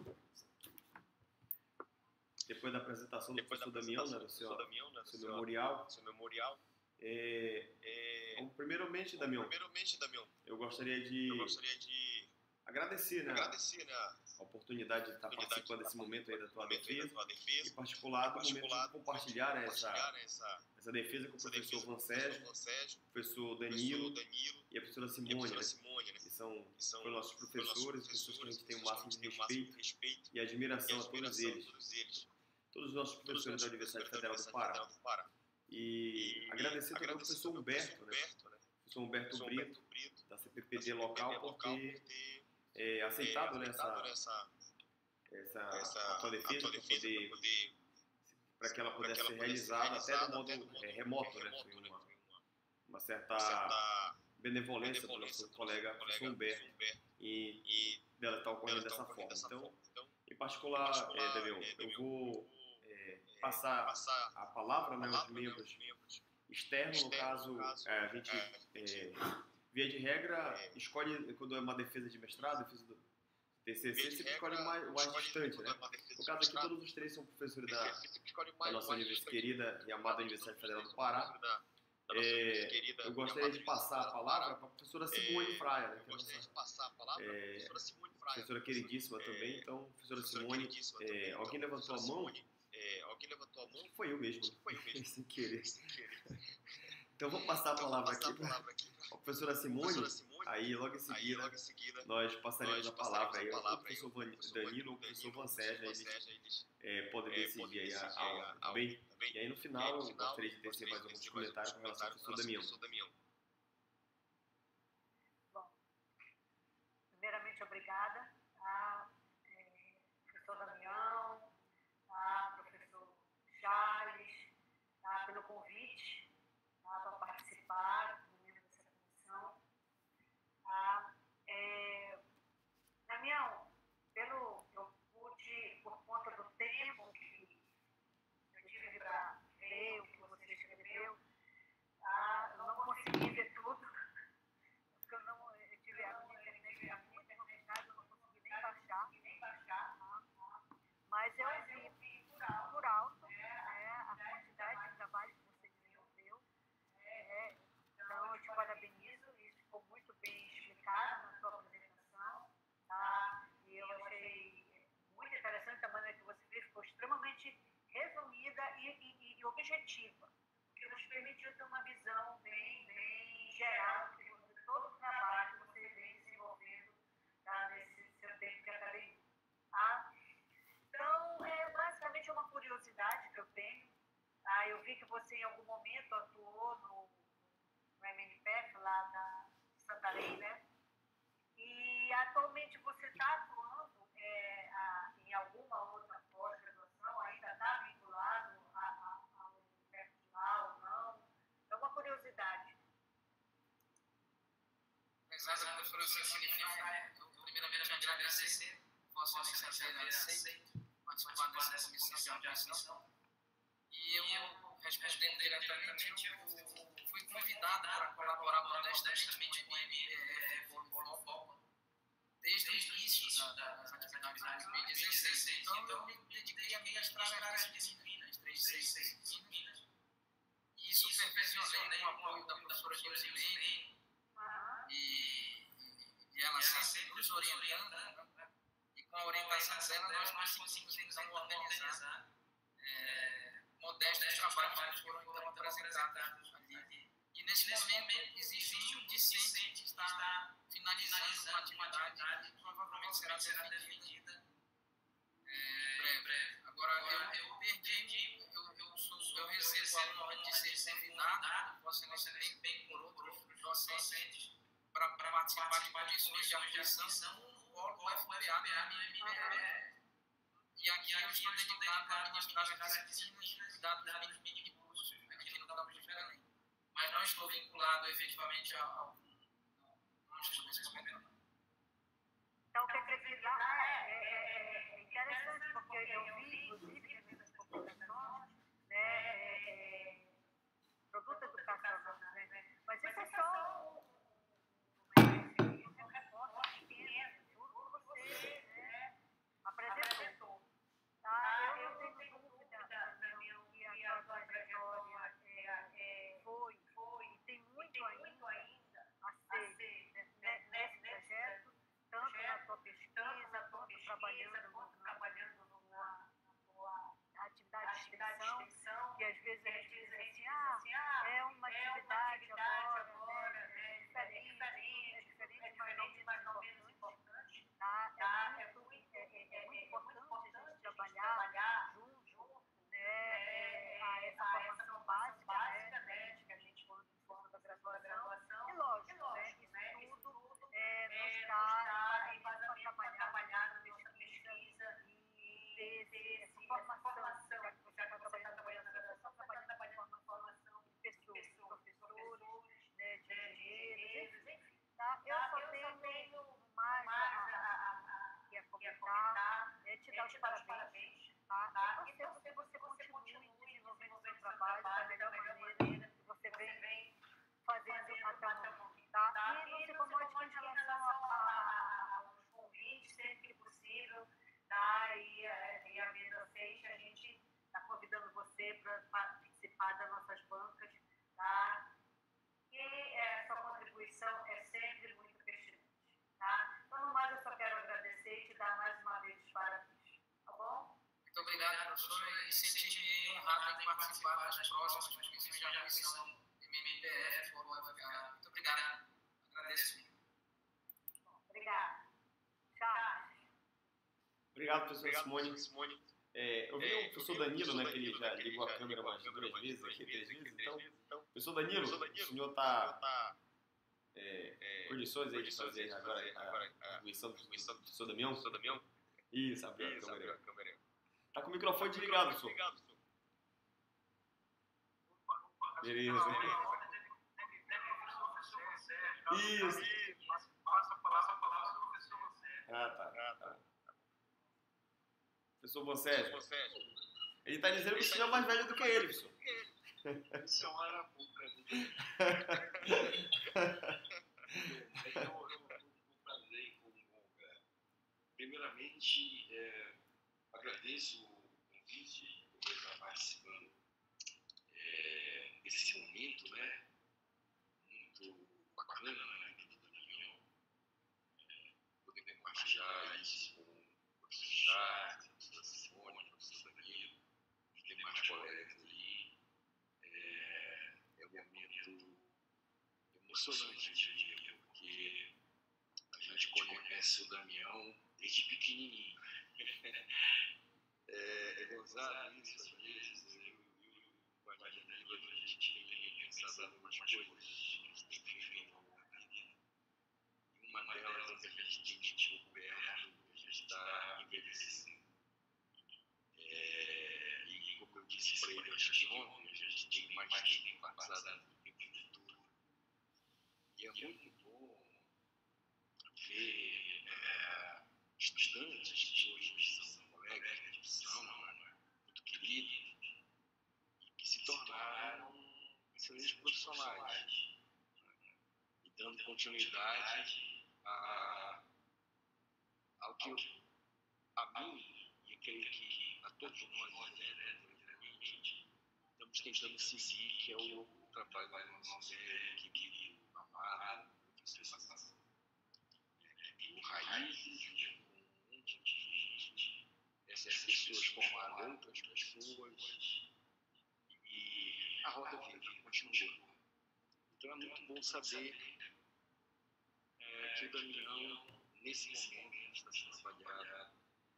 depois da apresentação do depois da professor Damião, né, do apresentação seu, do Damião, né, do seu seu- memorial, seu memorial, é, é, então, primeiramente, Damião, primeiramente, Damião, eu gostaria de eu gostaria de agradecer, né, agradecer, né, a a oportunidade de estar oportunidade participando de desse estar momento aí da tua momento aí da defesa, tua defesa, em particular, do momento particular, de compartilhar, né, essa, compartilhar essa, essa defesa com o essa professor defesa com Juan o Sérgio, professor Sérgio, o professor professor Danilo Danilo e a professora e a Simone, professora né, Simone, né, que são, que são foram nossos foram professores, nossos pessoas que a gente tem o pessoas máximo que de tem o máximo de respeito respeito e e admiração a todos admiração a eles, todos eles, todos os nossos todos os professores da nossos Universidade professores da Federal do Pará. Universidade Federal do Pará. E agradecer também ao agradecer professor também ao Humberto, né, Humberto, né, professor Humberto professor Brito, Humberto Brito, da C P da P D C P P D local, por local, ter por ter é, é, aceitado, né, aceitado essa, essa, essa, essa, a tua a defesa tua para defesa para poder, poder, para que ela para pudesse que ela ser pudesse ser realizada até realizada no até modo no modo é, remoto, é, né, remoto, foi né, uma, foi uma, uma certa uma certa benevolência do benevolência nosso do colega nosso professor colega Humberto professor Humberto e e dela está ocorrendo dela está dessa ocorrendo forma. dessa Então, forma. Então, em em particular, particular, é, Damião, é, eu Damião, vou eu vou é, é, passar passar a palavra, a né, aos palavra, né, membros aos membros externos. No externos, caso, no caso, é, a gente, é, a gente, é, via de regra, é, escolhe, quando é uma defesa de mestrado, defesa do T C C, via de sempre escolhe o regra, mais, o mais escolhe distante, quando né? é uma defesa No de caso aqui, mestrado, todos os três são professores da, sempre escolhe da mais, nossa mais universidade distante. querida e amada Universidade Federal do Pará. Da, da nossa É, querida eu e gostaria amada de passar a Universidade do palavra Pará. para a professora Simone É, Fraia, né, eu que é a gostaria nossa de passar a palavra é, professora queridíssima também. Então, professora Simone, é, alguém levantou a mão? Acho que foi eu mesmo, sem querer. Então, vou passar a palavra aqui para a professora Simone. Aí, logo em seguida, nós passaremos a palavra aí ao professor Danilo ou ao professor Vanceja. Eles é, podem decidir aí a aula, tá bem? E aí, no final, eu gostaria de tecer mais alguns comentários com relação ao professor Damião. Bom, primeiramente, obrigada a é, professor Damião, a professor Charles, tá, pelo convite, tá, para participar do membro dessa comissão. Tá, é, Damião, pelo, eu pude, por conta do tempo que eu tive para ver o que você escreveu, tá, eu não consegui ver tudo, porque eu não eu tive a minha internet era muito complicada, eu não consegui nem baixar, nem baixar, tá, mas eu vi por alto, né, a quantidade de trabalho que você desenvolveu, né, então eu te parabenizo, isso ficou muito bem explicado na sua apresentação, tá, e eu achei muito interessante a maneira que você fez, ficou extremamente resumida e, e, e objetiva, porque nos permitiu ter uma visão bem, bem geral de todo o trabalho que você vem desenvolvendo, tá, nesse seu tempo de academia. Tá? Então, é basicamente uma curiosidade que eu tenho. Tá? Eu vi que você em algum momento atuou no, no M N P F lá da Santarém, né? E atualmente você está atuando é, a, em alguma outra pós-graduação, ainda está vinculado a, a, ao M N P F de lá ou não? É uma curiosidade. Exato, professora Cecília. Eu, primeiramente, agradecer Vossa Excelência ter aceito participar dessa comissão de admissão. E eu, respondendo diretamente, eu fui convidado para colaborar modestamente com o M P F Foco desde o início das atividades de dois mil e dezesseis. Então, eu me dediquei a ministrar várias disciplinas, três, seis disciplinas. E supervisionei com o apoio da professora Josilene. E, e ela sempre nos orientando, né? E com a orientação dela nós conseguimos então organizar é, modestos trabalhos que foram então apresentados ali. E nesse momento existe um discente que está finalizando uma atividade que provavelmente será definida é, breve. Agora eu perdi, eu, eu, sou, eu recebo a honra de ser convidado, você não se bem por outros docentes, para participar de comissões de admissão no polo F P A, e aqui eu estou dedicado a administrar as disciplinas e cuidar dos mini cursos aqui no campus de Belém. Mas não estou vinculado efetivamente ao não estou nesse momento. Então, quer dizer que lá é, é, é interessante, porque eu vi, inclusive, nessas publicações, né, é, é, produto educacional, né, mas isso é só um apresentou, tá? Eu tenho dúvida na minha que a trajetória é, é, foi, foi e tem muito ainda a ser né, nesse projeto, tanto na tua pesquisa, quanto trabalhando numa atividade de extensão, que às vezes a gente diz assim, ah, é uma atividade agora, né, diferente, é diferente, mas não menos importante, tá? É muito É, é muito importante a gente trabalhar junto, né, é, a essa formação básica, né, que a gente quando forma da graduação, e lógico, né, isso tudo é, não está em embasamento para trabalhar na nossa pesquisa e ter essa formação, já que você está trabalhando na graduação, trabalhando na formação de pessoas, professores, né, de engenheiros, enfim, tá? Eu só tenho mais a que é comentar, é te dar os parabéns, tá? E torcer para que você continue desenvolvendo o seu trabalho da melhor maneira que você vem fazendo até o momento, tá? E não se incomode em relação aos convites, sempre que possível, tá? E, e a mesa fecha, a gente está convidando você para participar das nossas bancas, tá? E a sua contribuição é sempre muito pertinente, tá? Então, obrigado, professor, e senti-me honrado em participar das próximas comissões de arguição M M P F, Fórum U F A. Muito obrigado. Agradeço. Obrigada. Tchau. Obrigado, professor Simone. É, eu vi o professor Danilo, né, que ele já ligou a câmera umas duas vezes aqui, três vezes. Então, professor Danilo, o senhor está é, condições aí de fazer agora a arguição do professor Damião? Isso, abriu a câmera. Está com o microfone desligado, senhor. Beleza. Isso. Passa a palavra para o professor Sérgio. Ah, tá. tá. Professor Bonsérgio. Ele está dizendo que o senhor é mais velho do que ele, professor. Isso é uma arapuca. Eu vou fazer com primeiramente, é, agradeço o convite por estar participando é, desse momento, né? Muito bacana, né? Do Damião, é, poder compartilhar isso com o professor Charles, o professor Simone, o professor Danilo, os demais colegas ali. É, é um momento emocionante, eu diria, porque a gente conhece o Damião desde pequenininho. É, é gozado isso, às vezes, eu e o Danilo, a gente tem pensado em algumas coisas que a gente tem feito ao longo da vida. E uma delas é que a gente tem descoberto que a gente está envelhecendo. É, e como eu disse para ele antes de ontem, a gente tem mais tempo passado do que tempo futuro. E é muito bom ver é, estudantes que hoje são colegas de profissão, né, muito queridos, e que se tornaram excelentes profissionais, né, e dando continuidade a, ao que eu, a mim, e creio que a todos nós, né, verdadeiramente, estamos tentando seguir, que é o trabalho do nosso velho, querido, amado, professor Sassá. O Raízes, com um monte de gente, essas pessoas formaram outras pessoas, e a roda viva continua. Então é muito bom saber é, que o Damião, nesse momento que está sendo trabalhado,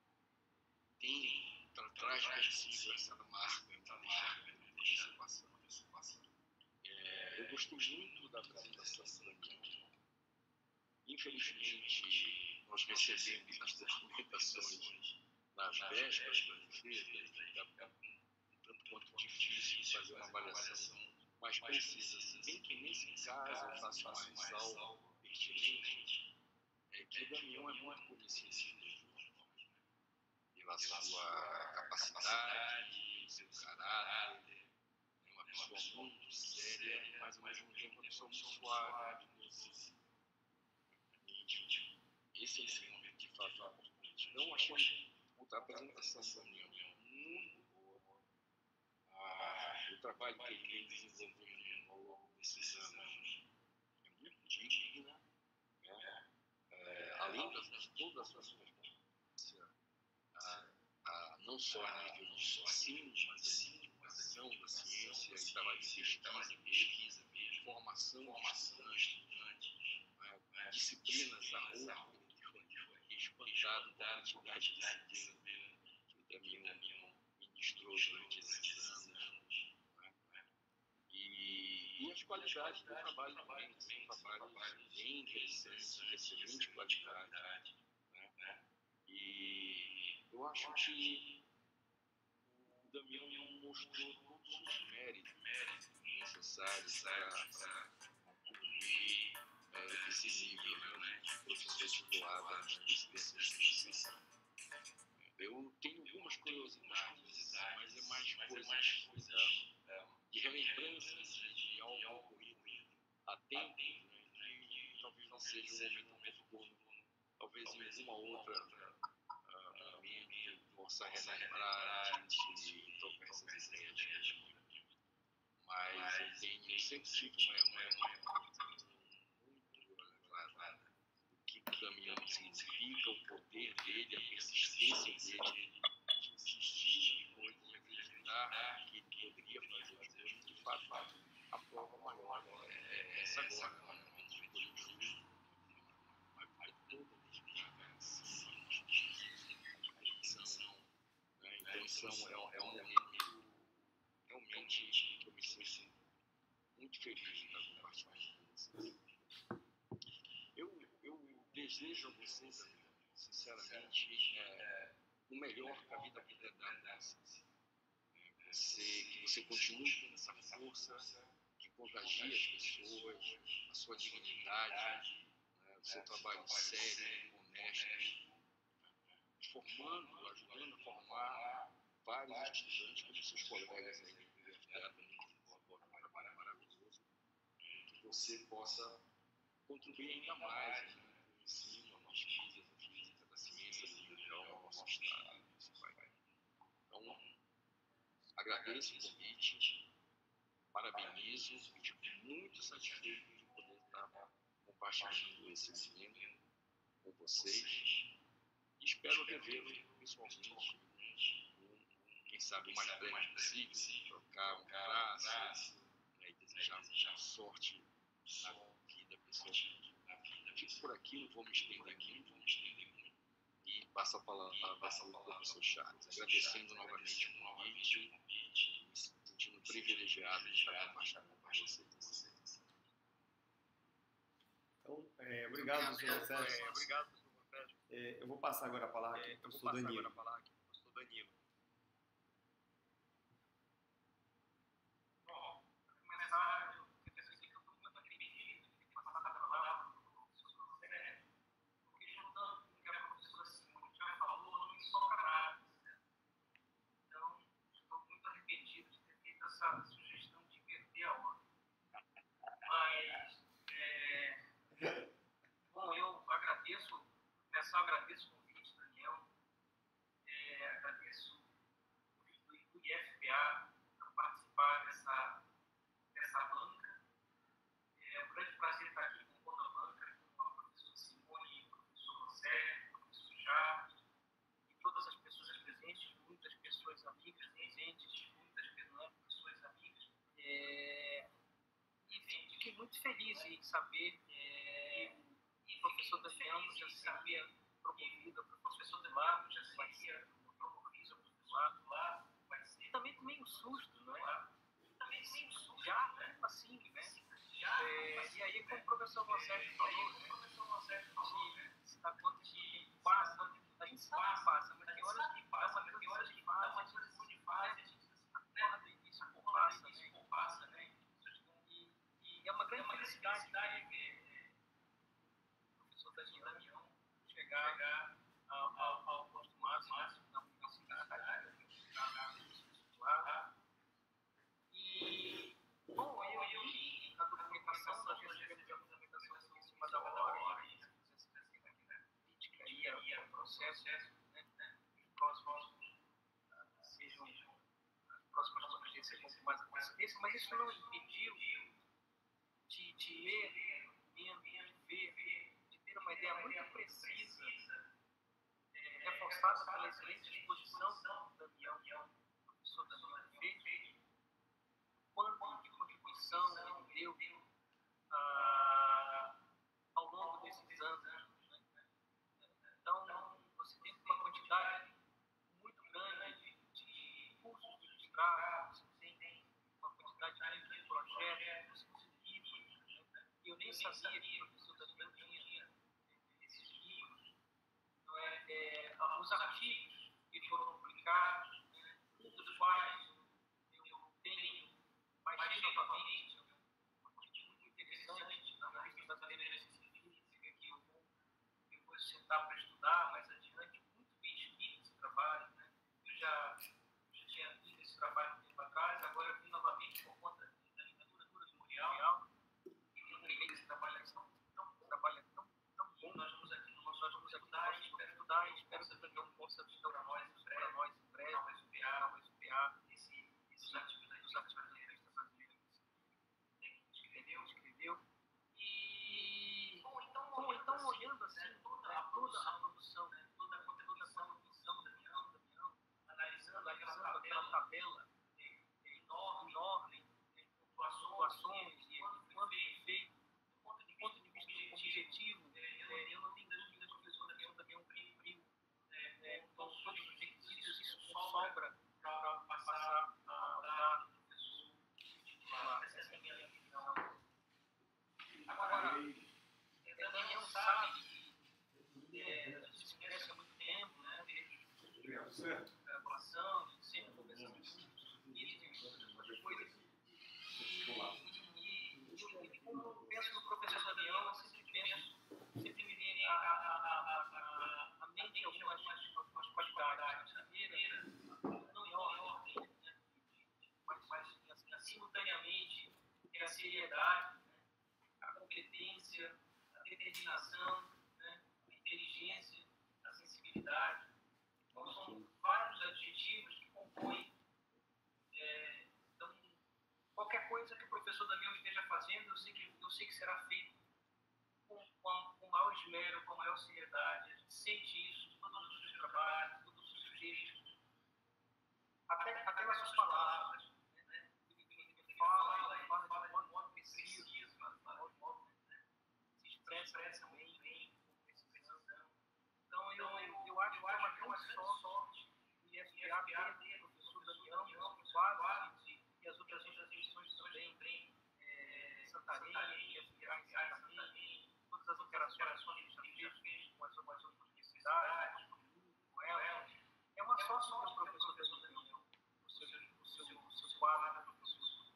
tem, tra traz consigo essa marca para deixar, deixar passar. É, eu gostei muito da apresentação do Damião. Infelizmente, nós recebemos as documentações nas vésperas da defesa, e fica um tanto quanto difícil fazer uma avaliação mais precisa. Se bem que nesse caso eu faço uma ressalva pertinente, é que o Damião é muito conhecido pela sua capacidade, pelo seu caráter, é uma pessoa muito séria, mas ao mesmo tempo uma pessoa muito suave, muito doce. Esse é o momento de fato importante. Então, achei a apresentação do Damião muito boa. Ah, o trabalho que ele vem desenvolvendo ao longo desses anos é muito digno, né? É, além de todas as suas competências, ah, ah, não só a nível de ensino, mas a divulgação da ciência e trabalho de pesquisa mesmo, formação de estudantes, né? Disciplinas da rua, espantado da quantidade de disciplina que o Damião ministrou durante esses anos, né? e, e as qualidades do trabalho também, que são trabalhos bem interessantes, de excelente qualidade, né? E eu acho que o Damião mostrou todos os méritos necessários para concluir uh, esse nível, né, de professor titulado de especialização. Eu tenho algumas curiosidades, mas é mais coisas uh, de relembranças de algo ocorrido há tempo, né, que talvez não seja um momento oportuno, talvez em alguma outra uh, momento possa relembrar, e trocar essas ideias. Mas eu tenho sempre tive uma emoção muito elevada do que o Damião significa, o poder dele, a persistência dele de insistir introdução é um, é um momento realmente que eu me sinto muito feliz de estar compartilhando com vocês. Eu, eu desejo a vocês, sinceramente, é, o melhor que a vida puder dar para vocês. Você, que você continue com essa força que contagia as pessoas, a sua dignidade, né, o seu trabalho sério, honesto, formando, ajudando a formar vários estudantes, como seus colegas aí do U F P A também, que colaboram um trabalho maravilhoso, que você possa contribuir ainda mais, né, no ensino, na pesquisa da física, da ciência, do geral, no nosso estado. Então, agradeço o convite, parabenizo e fico muito satisfeito de poder estar compartilhando esse momento com vocês. E espero revê-lo pessoalmente, quem sabe o mais breve possível, trocar um abraço, né, e desejar sorte na vida pessoal. Fico por aqui, não vou me estender muito, e passo a palavra para o professor Charles, agradecendo novamente o convite, me sentindo privilegiado de estar compartilhando com vocês. Então, é, obrigado, professor Sérgio. Obrigado, professor Sérgio. É, eu vou passar agora a palavra aqui para o professor Danilo. Professor Danilo. Bom, para começar, eu queria dizer que eu estou muito arrependido de ter passado a palavra para o professor Sérgio, porque juntando com o que a professora Simone já falou, não me sobra nada. Então, estou muito arrependido de ter feito essa sugestão de inverter a ordem. Mas, é, bom, eu agradeço, começar, agradeço o convite, Daniel, é, agradeço o I F P A por participar dessa, dessa banca. É um grande prazer estar aqui com toda a banca, com a professora Simone, o professor Rosé, o professor Charles, e todas as pessoas presentes, muitas pessoas amigas presentes, muitas pessoas amigas. É, enfim, fiquei muito feliz em saber é, que o professor Daniel já seria promovido, o professor Delano já seria promovido, o professor lá, e também tomei um susto, não é? Também sim, já, né? Assim, né? É, e aí, como o professor Rosé falou, né? Que se dá conta que passa, a gente sabe que passa, mas tem horas que passa, mas tem horas que passa, mas tem horas que passa, a gente acorda e isso passa, né? Passa, né? E, e é uma grande felicidade ver o professor Daniel chegar ao, ao, ao posto máximo na universidade, lá. E, bom, eu, eu li a documentação, nós recebemos a documentação em cima da hora, e a crítica ia ao processo, né? Os próximos sejam, as próximas notícias sejam com mais antecedência, mas isso não impediu de, de ler, de ver, de ter uma ideia muito precisa, é, reforçada pela excelente exposição do Daniel, professor Daniel fez, quanto de contribuição ele deu ah, ao longo desses anos. Então, você tem uma quantidade muito grande de cursos de mestrado, você tem uma quantidade grande de projetos, de livros, né? E eu nem sabia que o professor Daniel tinha esses livros. Não é? É, os artigos que foram publicados, né? Um dos quais eu tenho baixei novamente, um artigo muito interessante na revista brasileira de ciência, que eu vou depois sentar para estudar mais adiante, muito bem escrito esse trabalho, né? Eu já, já tinha lido esse trabalho um tempo atrás, agora eu vi novamente por conta da literatura do Memorial, e lembrei que esse trabalho é tão, tão, trabalho é tão, tão bom. Nós vamos aqui, nós vamos estudar, espero estudar, e espero que o Daniel possa estudar para nós em breve, para nós em breve, para nós para nós para esse, esses artigos dos artigos da revista brasileira escreveu, escreveu. E, bom, então, bom, então olhando assim, toda a produção colaboração, sempre conversando juntos, e coisas. E como eu penso no professor Damião, eu sempre penso, sempre me vem à mente algumas qualidades da carreira, não em ordem, mas, mas simultaneamente é a seriedade, a competência, a determinação, né, a inteligência, a sensibilidade. Então, são vários adjetivos que compõem. É, então, qualquer coisa que o professor Damião esteja fazendo, eu sei que, eu sei que será feito com, com, com maior esmero, com maior seriedade. A gente sente isso em todos os seus trabalhos, todos os seus textos, até, até nas suas palavras. Né? Ele fala, ele fala de um modo preciso, de um modo, né? Se expressa bem, bem, com precisão. Então, eu, eu, eu acho que é uma grande sorte e essa piada dele, o professor Damião, os quadros e as outras instituições também, é, Santarém, e as viagens também, todas as interações que a gente fez com as outras universidades, com elas. É uma sorte ter o professor Damião, o seu, o seu, o seu quadro, professor.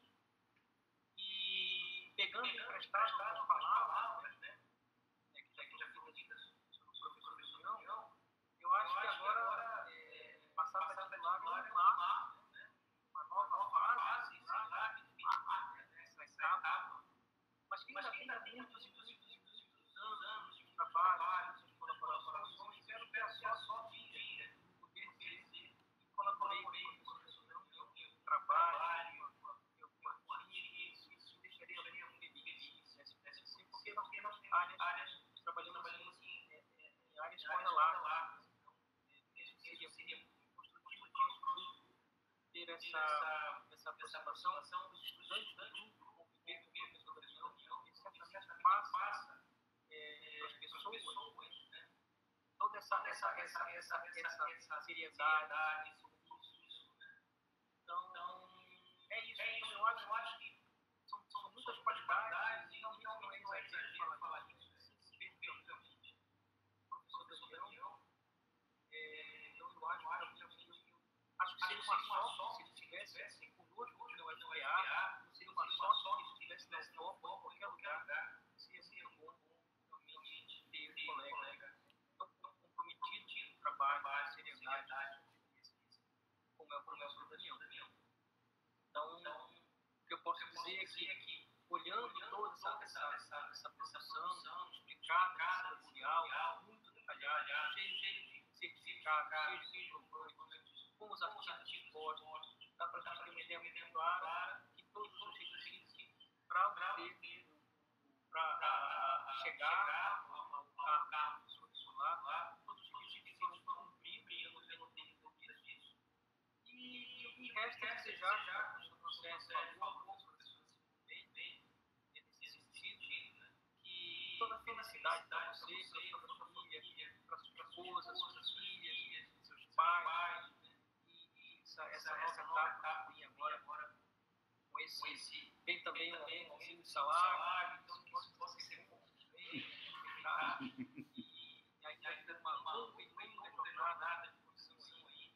E pegando emprestado as palavras, né, que já, que já foram ditas sobre o professor Damião, eu acho que agora é, passar para esse lado é um marco, né, uma nova fase, sabe, essa etapa, mas que ainda tem muitos e muitos anos de trabalho, de colaborações. Espero ver a sorte de dia, poder dizer que colaborei com o professor Damião, que eu trabalho, eu compartilho, isso me deixaria muito feliz, se pudesse ser, porque nós temos áreas, trabalhamos em áreas correlatas. Seria, seria muito construtivo para o nosso grupo ter essa, essa aproximação dos estudantes do grupo, conviver com o professor Damião, e certamente passa é, as pessoas, né, toda essa, essa, essa, essa, essa, essa seriedade, esse compromisso, né? Então, é isso. Então, eu acho, eu acho que são, são muitas qualidades e realmente não é exagero falar disso. Realmente, o professor Damião, é, eu, eu acho, eu, acho que seria uma sorte se ele estivesse conosco no F P A, seria uma sorte se ele estivesse na Europa ou em qualquer lugar. Seria muito bom, realmente, ter um colega tão comprometido no trabalho, com seriedade, como é o professor Damião. Então, o que eu posso dizer é que, olhando toda essa, essa, essa, essa produção explicada, sensorial, muito detalhada, cheio de certificados, cheio de comprovantes, com os artigos postos, dá para a gente ter uma ideia muito clara que todos os requisitos para ter, para chegar ao cargo solar, todos os requisitos foram cumpridos, eu não tenho dúvidas disso. E resta desejar, já que o professor Conselho falou, o professor bem, nesse sentido, que toda a felicidade para você, para a sua família, para a sua esposa, suas filhas, seus pais, né? E essa, essa nova etapa que vem agora, agora com esse, vem também um auxílio de salário, então que isso possa ser bom também, tá? E ainda uma longa e longa jornada de construção aí,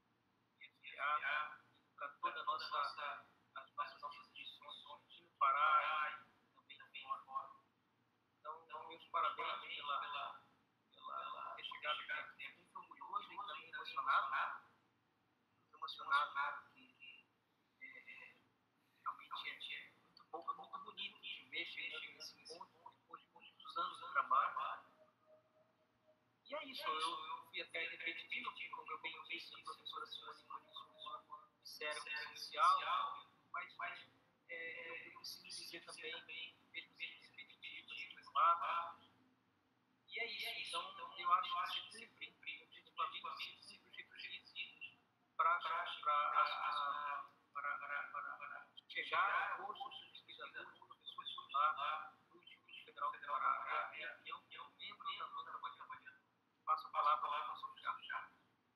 para toda a nossa, as nossas edições aqui no Pará e também fora. Então, meus parabéns pela, pela, pela ter chegado aqui. Estou muito orgulhoso e também emocionado. Muito emocionado, porque é, realmente é muito bom, é muito bonito de ver chegando nesse ponto depois de muitos anos de trabalho. E é isso, eu, eu fui até repetitivo, como eu bem disse, a professora Simone disseram que é essencial, mas, mas é, eu preciso dizer também, mesmo sendo repetitivo, claro. E é isso, então eu acho que sempre, objetivamente, sempre os requisitos para chegar ao posto de pesquisador, professor titular do Instituto Federal do Pará. É um membro da nossa trabalhando. Passo a palavra para o professor Charles.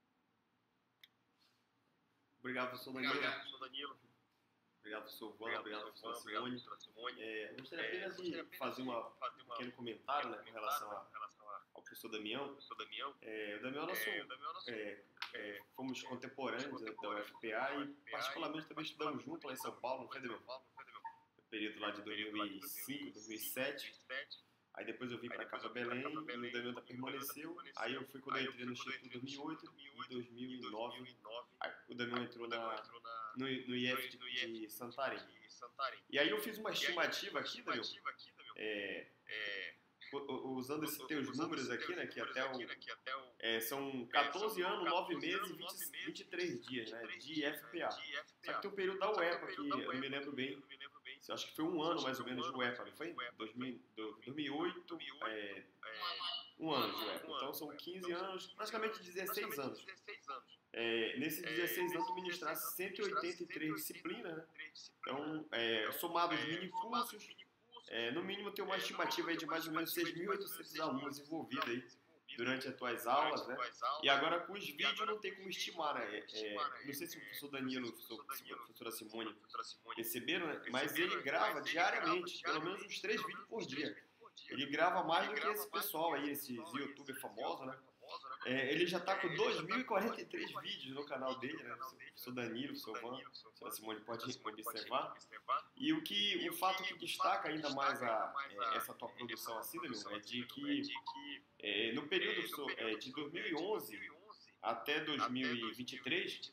Obrigado, professor Danilo. Obrigado, professor Danilo. Obrigado, professor Van. Obrigado, professora Simone. Simone. É, eu gostaria apenas de fazer uma, um pequeno comentário, né, com relação a, ao professor Damião. Professor Damião. É, o Damião é nosso, é, o Damião é nosso é, é, fomos contemporâneos da U F P A e particularmente também estudamos junto lá em São Paulo, não foi, Damião? No período lá de dois mil e cinco, dois mil e sete. Aí depois eu vim para cá, para Belém, e o Damião permaneceu. Aí eu fui quando eu entrei no Instituto em dois mil e oito, e dois mil e nove aí o Damião entrou na, no, no I F de, de Santarém. E aí eu fiz uma estimativa aqui, Damião, é, usando esses teus números aqui, né, que até o, é, são quatorze anos, nove meses e vinte e três dias, né, de I F P A. Só que tem o período da U E P A, que eu não me lembro bem, acho que foi um ano mais ou menos de U E P A, não foi? dois mil, dois mil e oito, é, um ano de U E P A. Então são quinze anos, praticamente dezesseis anos. É, nesses dezesseis anos, tu ministrasse cento e oitenta e três disciplinas, né? Então, é, somado os mini-cursos, é, no mínimo tem uma estimativa aí de mais ou menos seis mil e oitocentos alunos envolvidos aí durante as tuas aulas, né? E agora com os vídeos não tem como estimar, né? É, não sei se o professor Danilo, a professora Simone receberam, né? Mas ele grava diariamente, pelo menos uns três vídeos por dia. Ele grava mais do que esse pessoal aí, esses youtubers famosos, né? É, ele já está com dois mil e quarenta e três vídeos no canal dele, né? O professor Danilo, o professor Van, a senhora Simone pode observar. E o, que, o fato que destaca ainda mais a, é, essa tua produção assim, Danilo, é de que é, no período é, de dois mil e onze até dois mil e vinte e três,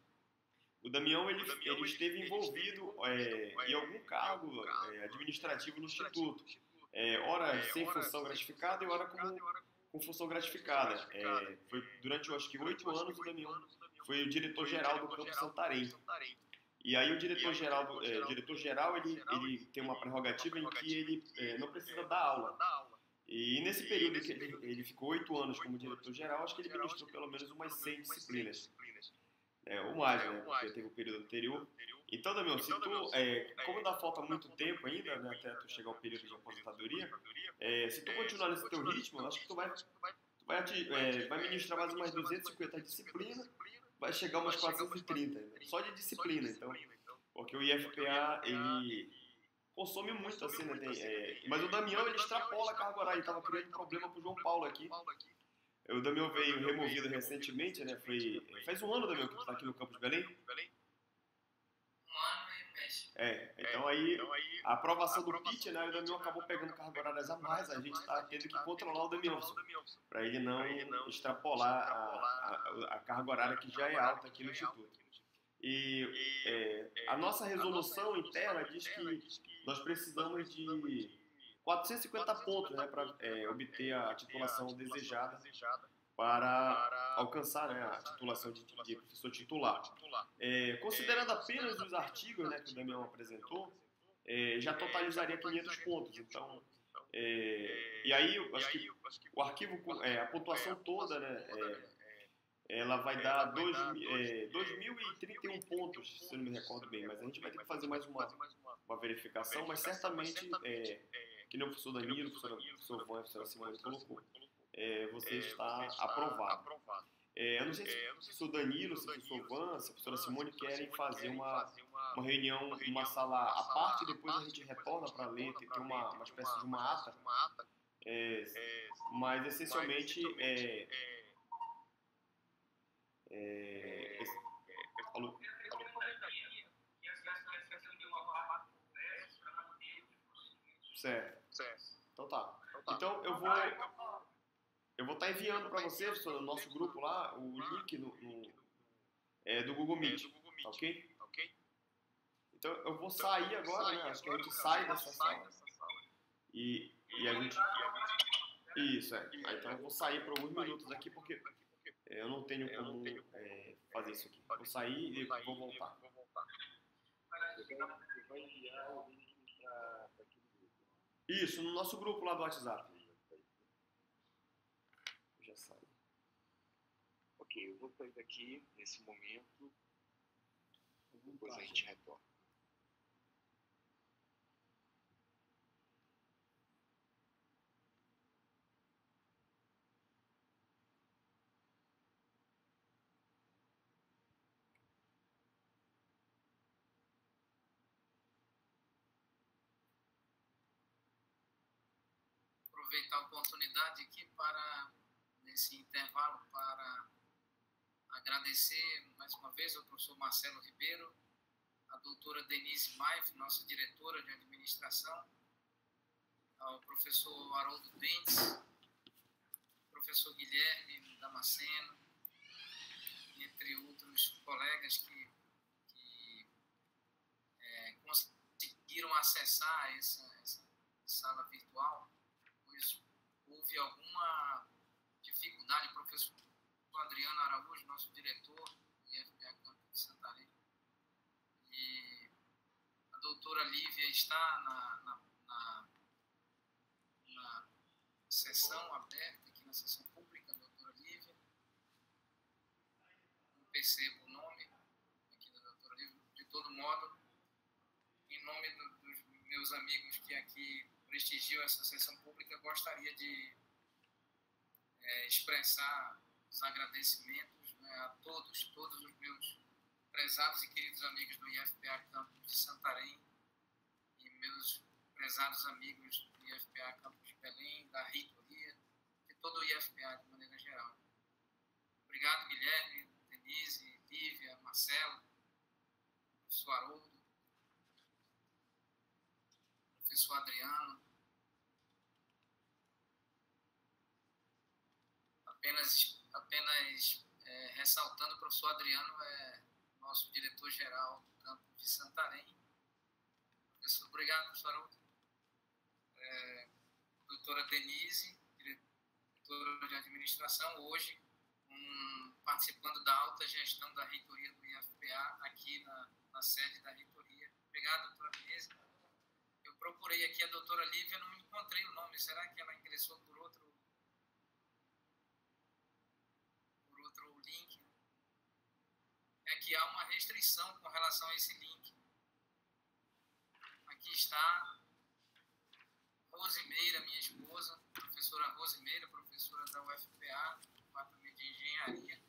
o Damião ele, ele esteve envolvido é, em algum cargo é, administrativo no Instituto. É, ora sem função gratificada e ora como com função gratificada. É, foi durante, eu acho que, oito anos o Damião foi o diretor-geral do Campo Santarém. E aí o diretor-geral, é, diretor-geral ele, ele tem uma prerrogativa em que ele é, não precisa dar aula. E nesse período que ele, ele ficou oito anos como diretor-geral, acho que ele ministrou pelo menos umas cem disciplinas. É, ou mais, né? Porque teve o período anterior. Então, Damião, se tu, é, como dá falta muito tempo ainda, né, até tu chegar ao período de aposentadoria, é, se tu continuar nesse teu ritmo, eu acho que tu vai, tu vai, é, vai ministrar mais umas duzentas e cinquenta disciplinas, vai chegar umas quatrocentas e trinta, né? Só de disciplina, então. Porque o I F P A, ele consome muito, assim, né? Tem, é, mas o Damião, ele extrapola a carga horária, ele estava criando problema pro João Paulo aqui. O Damião veio removido recentemente, né? Foi, faz um ano, Damião, que tu tá aqui no campus de Belém? Um ano e mês. É, então aí a aprovação do P I T, né? O Damião acabou pegando cargas horárias a mais, a gente tá tendo que controlar o Damião, para ele não extrapolar a, a, a carga horária que já é alta aqui no Instituto. E é, a nossa resolução interna diz que nós precisamos de quatrocentos e cinquenta pontos, né, para é, obter a titulação desejada para alcançar, né, a titulação de, de professor titular. É, considerando apenas os artigos, né, que o Damião apresentou, é, já totalizaria quinhentos pontos. Então, é, e aí, eu acho que o arquivo, é, a pontuação toda, né, é, ela vai dar dois mil e trinta e um pontos, se eu não me recordo bem, mas a gente vai ter que fazer mais uma, uma verificação, mas certamente, é, que nem o professor Danilo, o professor Van, a professora Simone colocou, é, você está aprovado. É, eu não sei se o professor Danilo, se o professor Van, se a professora Simone querem fazer uma, uma reunião numa sala à parte, e depois a gente retorna para ler, tem uma, uma espécie de uma ata, é, mas essencialmente é, é, esse, falou. Certo. Então tá. Então eu vou eu vou estar enviando para você, no nosso grupo lá, o link no, no, é, do Google Meet, tá ok? Então eu vou sair agora, né? Acho que a gente sai dessa sala e, e a gente... Isso, é. Então eu vou sair por alguns minutos aqui porque eu não tenho como é, fazer isso aqui. Vou sair e vou voltar. Isso, no nosso grupo lá do WhatsApp. Eu já saí. Ok, eu vou sair daqui nesse momento. Depois a gente retorna. Aproveitar a oportunidade aqui para, nesse intervalo, para agradecer mais uma vez ao professor Marcelo Ribeiro, a doutora Denise Maif, nossa diretora de administração, ao professor Haroldo Bentes, professor Guilherme Damasceno, entre outros colegas que, que é, conseguiram acessar essa, essa sala virtual, pois houve alguma dificuldade. O professor Adriano Araújo, nosso diretor do I F P A Campus de Santarém, e a doutora Lívia está na, na, na, na sessão aberta, aqui na sessão pública, a doutora Lívia. Não percebo o nome aqui da doutora Lívia. De todo modo, em nome do, dos meus amigos que aqui prestigiam essa sessão pública, gostaria de é, expressar os agradecimentos, né, a todos, todos os meus prezados e queridos amigos do I F P A Campus de Santarém e meus prezados amigos do I F P A Campus de Belém, da reitoria, de todo o I F P A de maneira geral. Obrigado, Guilherme, Denise, Lívia, Marcelo, professor Haroldo, professor Adriano. Apenas, apenas é, ressaltando, o professor Adriano é nosso diretor-geral do campus de Santarém. Professor, obrigado, professor Haroldo. É, doutora Denise, diretora de administração, hoje um, participando da alta gestão da reitoria do I F P A aqui na, na sede da reitoria. Obrigado, doutora Denise. Eu procurei aqui a doutora Lívia, não encontrei o nome. Será que ela ingressou por outro outro link? É que há uma restrição com relação a esse link. Aqui está Rosimeira, minha esposa, professora Rosimeira, professora da U F P A, Departamento de Engenharia.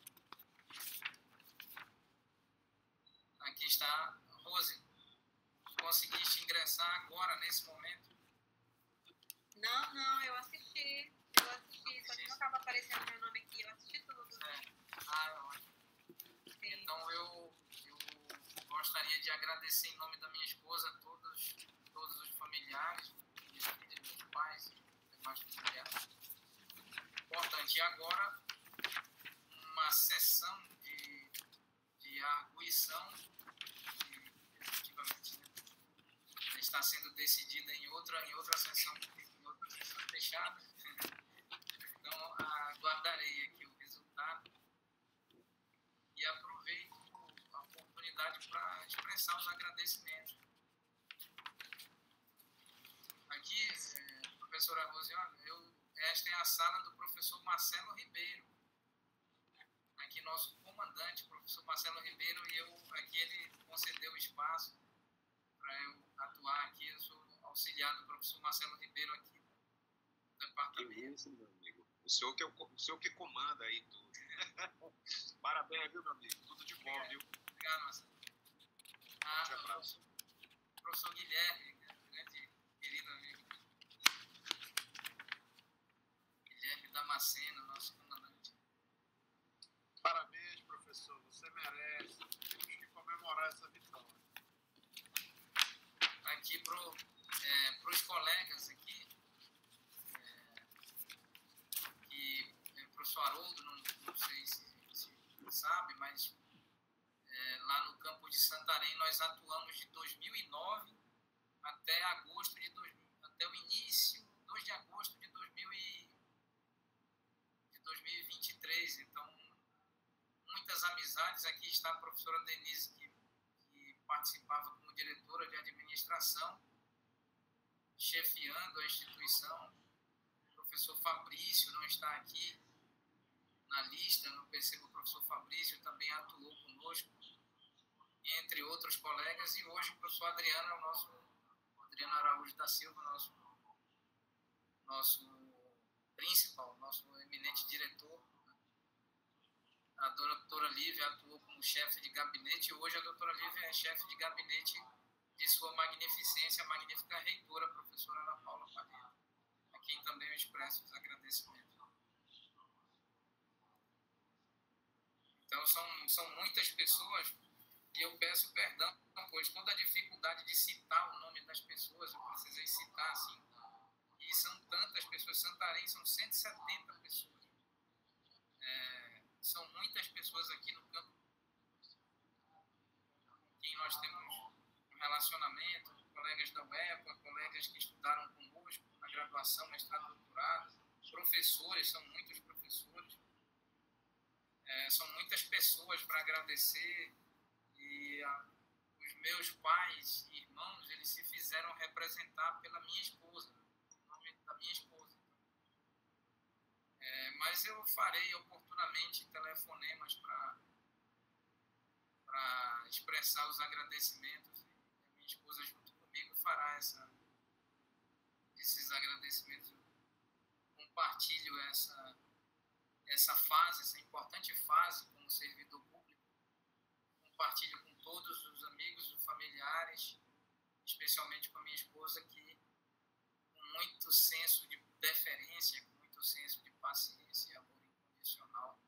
Aqui está Rose. Conseguiste ingressar agora, nesse momento? Não, não, eu assisti. Eu assisti, só que não estava aparecendo meu nome aqui. Eu assisti tudo. É. Ah, ótimo. Sim. Então eu, eu gostaria de agradecer em nome da minha esposa a todos, todos os familiares, minhas filhas, meus pais e demais familiares. Importante. E agora, uma sessão de, de arguição que efetivamente está sendo decidida em outra, em outra sessão, em outra sessão fechada. Então, aguardarei aqui o resultado e aproveito a oportunidade para expressar os agradecimentos. Aqui, é, professora Rose, eu, esta é a sala do professor Marcelo Ribeiro. Aqui, nosso comandante, professor Marcelo Ribeiro, e eu, aqui ele concedeu espaço para eu atuar aqui. Eu sou auxiliar do professor Marcelo Ribeiro aqui no departamento. Que isso, meu amigo. O senhor que, é o, o senhor que comanda aí tudo. Parabéns, viu, meu amigo? Tudo de bom, viu? Obrigado, Marcelo. Ah, um abraço. O professor Guilherme, grande, querido amigo. Guilherme Damasceno, nosso comandante. Parabéns, professor. Você merece. Temos que comemorar essa vitória. Aqui para é, os colegas aqui, é, que é, o professor Haroldo, não, não sei se, se sabe, mas é, lá no campus de Santarém nós atuamos de dois mil e nove até agosto de dois mil, até o início, dois de agosto de, dois mil e, de dois mil e vinte e três. Então, muitas amizades. Aqui está a professora Denise, que, que participava como diretora de administração, chefiando a instituição. O professor Fabrício não está aqui na lista, não percebo. O professor Fabrício também atuou conosco, entre outros colegas, e hoje o professor Adriano é o nosso, Adriano Araújo da Silva, nosso, nosso principal, nosso eminente diretor. A doutora Lívia atuou como chefe de gabinete, e hoje a doutora Lívia é chefe de gabinete de sua magnificência, a magnífica reitora, a professora Ana Paula Padilha, a quem também eu expresso os agradecimentos. Então, Então, são, são muitas pessoas e eu peço perdão, pois toda a dificuldade de citar o nome das pessoas, eu precisei citar, assim, e são tantas pessoas. Santarém são cento e setenta pessoas. É, são muitas pessoas aqui no campo com quem nós temos um relacionamento, colegas da U E P A, colegas que estudaram conosco na graduação, mestrado, doutorado, professores, são muitos professores. É, são muitas pessoas para agradecer, e a, os meus pais e irmãos, eles se fizeram representar pela minha esposa, o nome da minha esposa. É, mas eu farei oportunamente telefonemas para para expressar os agradecimentos. A minha esposa, junto comigo, fará essa, esses agradecimentos. Eu compartilho essa essa fase, essa importante fase como servidor público. Compartilho com todos os amigos e familiares, especialmente com a minha esposa, que com muito senso de deferência, com muito senso de paciência e amor incondicional,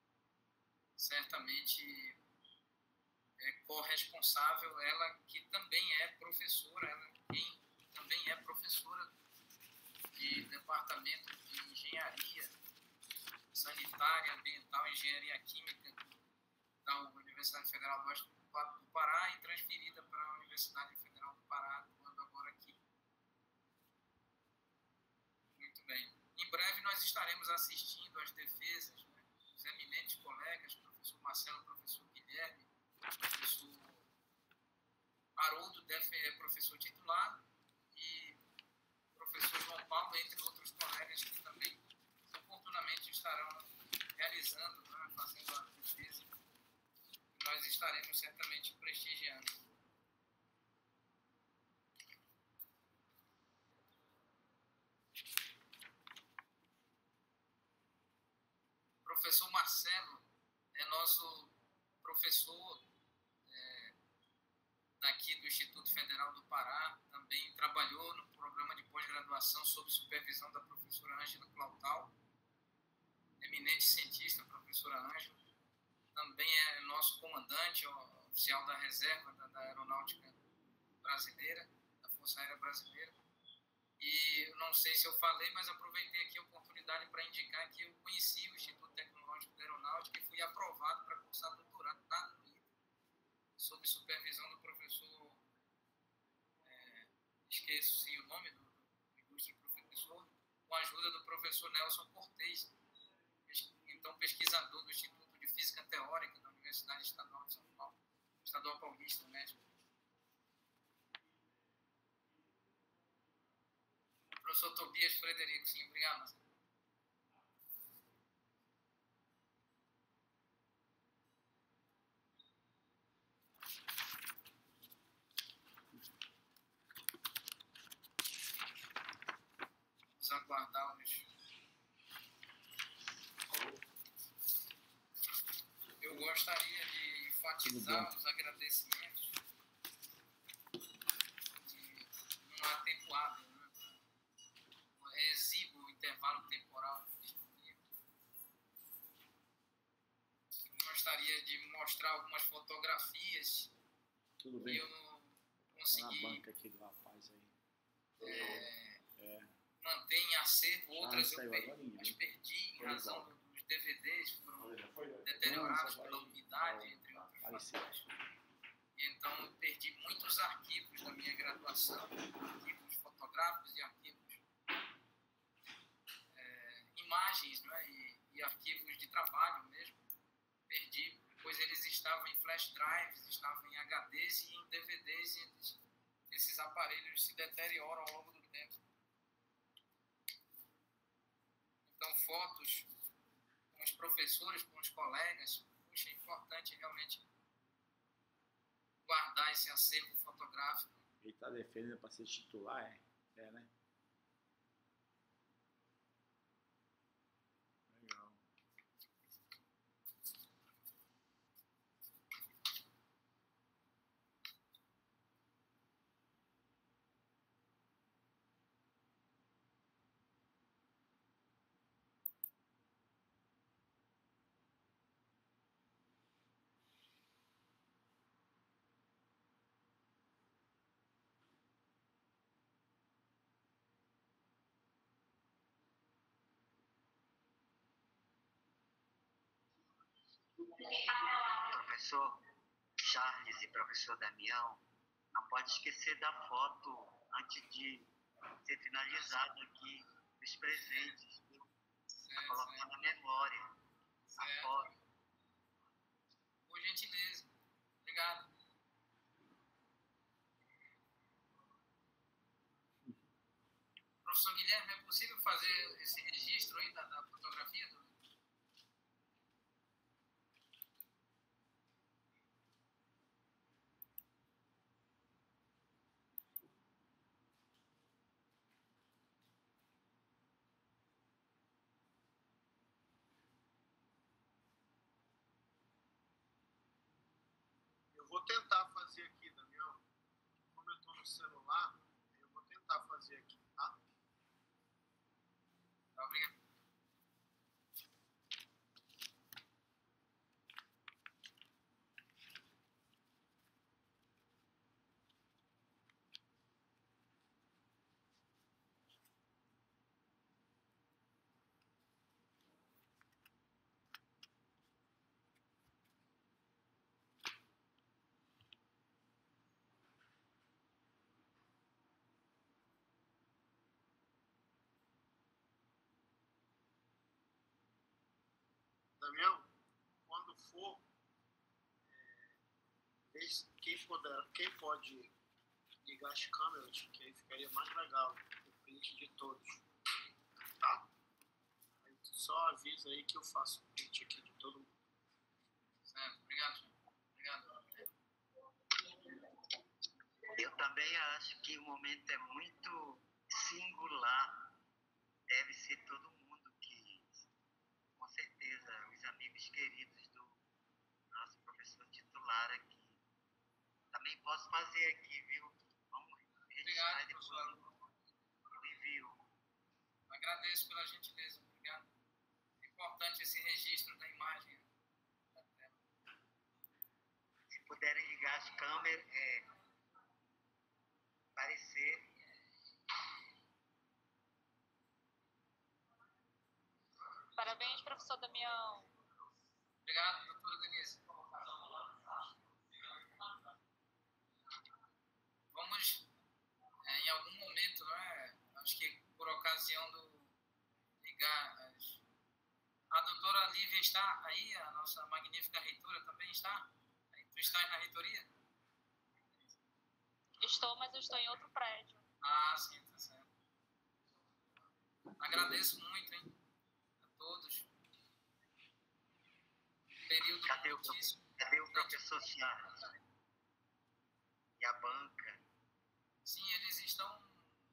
certamente é corresponsável, ela que também é professora, ela quem também é professora de departamento de engenharia sanitária, ambiental, engenharia química da Universidade Federal do Oeste do Pará e transferida para a Universidade Federal do Pará, atuando agora aqui. Muito bem. Em breve nós estaremos assistindo às defesas, né, dos eminentes colegas, professor Marcelo, professor Guilherme, professor Haroldo, é professor titular, e professor João Paulo, entre outros colegas que também oportunamente estarão realizando, né, fazendo a defesa. Nós estaremos certamente prestigiando. Professor Marcelo é nosso professor é, daqui do Instituto Federal do Pará, também trabalhou no programa de pós-graduação sob supervisão da professora Ângela Clautal, eminente cientista, professora Ângela. Também é nosso comandante, oficial da reserva da, da Aeronáutica Brasileira, da Força Aérea Brasileira. E não sei se eu falei, mas aproveitei aqui a oportunidade para indicar que eu conheci o Instituto Tecnológico da Aeronáutica e fui aprovado para cursar doutorado no I T A, sob supervisão do professor, é, esqueci o nome do, do ilustre professor, com a ajuda do professor Nelson Cortez, então pesquisador do Instituto de Física Teórica da Universidade Estadual de São Paulo, Estadual Paulista, México. Professor Tobias Frederico, sim, obrigado, Marcelo. Vamos aguardar os... Eu gostaria de enfatizar os agradecimentos de um atempoado, né? Um exíguo intervalo temporal disponível. Eu gostaria de mostrar algumas fotografias. Tudo bem. Que eu não consegui. Na banca aqui do rapaz aí. É, é. Manter em acervo, outras eu perdi, agora, mas perdi em razão do, dos D V Ds, foram deterorados deteriorados pela umidade, entre outros fatores. E então eu perdi muitos arquivos da minha graduação, arquivos fotográficos e arquivos, é, imagens, né, e, e arquivos de trabalho mesmo. Perdi, pois eles estavam em flash drives, estavam em H Ds e em D V Ds, e eles, esses aparelhos se deterioram ao longo do tempo. Então, fotos com os professores, com os colegas, puxa, é importante realmente guardar esse acervo fotográfico. Ele está defendendo para ser titular, é? É, né? Legal. Professor Charles e professor Damião, não pode esquecer da foto antes de ser finalizado aqui os presentes, viu? Para colocar na memória a foto. Por gentileza. Obrigado. Professor Guilherme, é possível fazer esse registro aí da, da fotografia? Do... Eu vou tentar fazer aqui, Damião. Como eu estou no celular, eu vou tentar fazer aqui, tá? Obrigado. Damião, quando for, é, quem, puder, quem pode ligar as câmeras, que aí ficaria mais legal, o print de todos, tá? Aí só avisa aí que eu faço o print aqui de todo mundo. Certo, obrigado. Obrigado. Eu também acho que o momento é muito singular. Deve ser todo mundo que, com certeza, os amigos queridos do nosso professor titular aqui. Também posso fazer aqui, viu? Vamos registrar Obrigado, depois professor. o envio. Agradeço pela gentileza. Obrigado. É importante esse registro da imagem. Se puderem ligar as câmeras, é, aparecer. Parabéns, professor Damião. Obrigado, doutora Denise. Vamos, é, em algum momento, não é? Acho que por ocasião do ligar as... A doutora Lívia está aí, a nossa magnífica reitora também está? Tu estás na reitoria? Estou, mas eu estou em outro prédio. Ah, sim, tá certo. Agradeço muito, hein, a todos. Período Cadê o, muitíssimo. cadê o professor Charles? E a banca? Sim, eles estão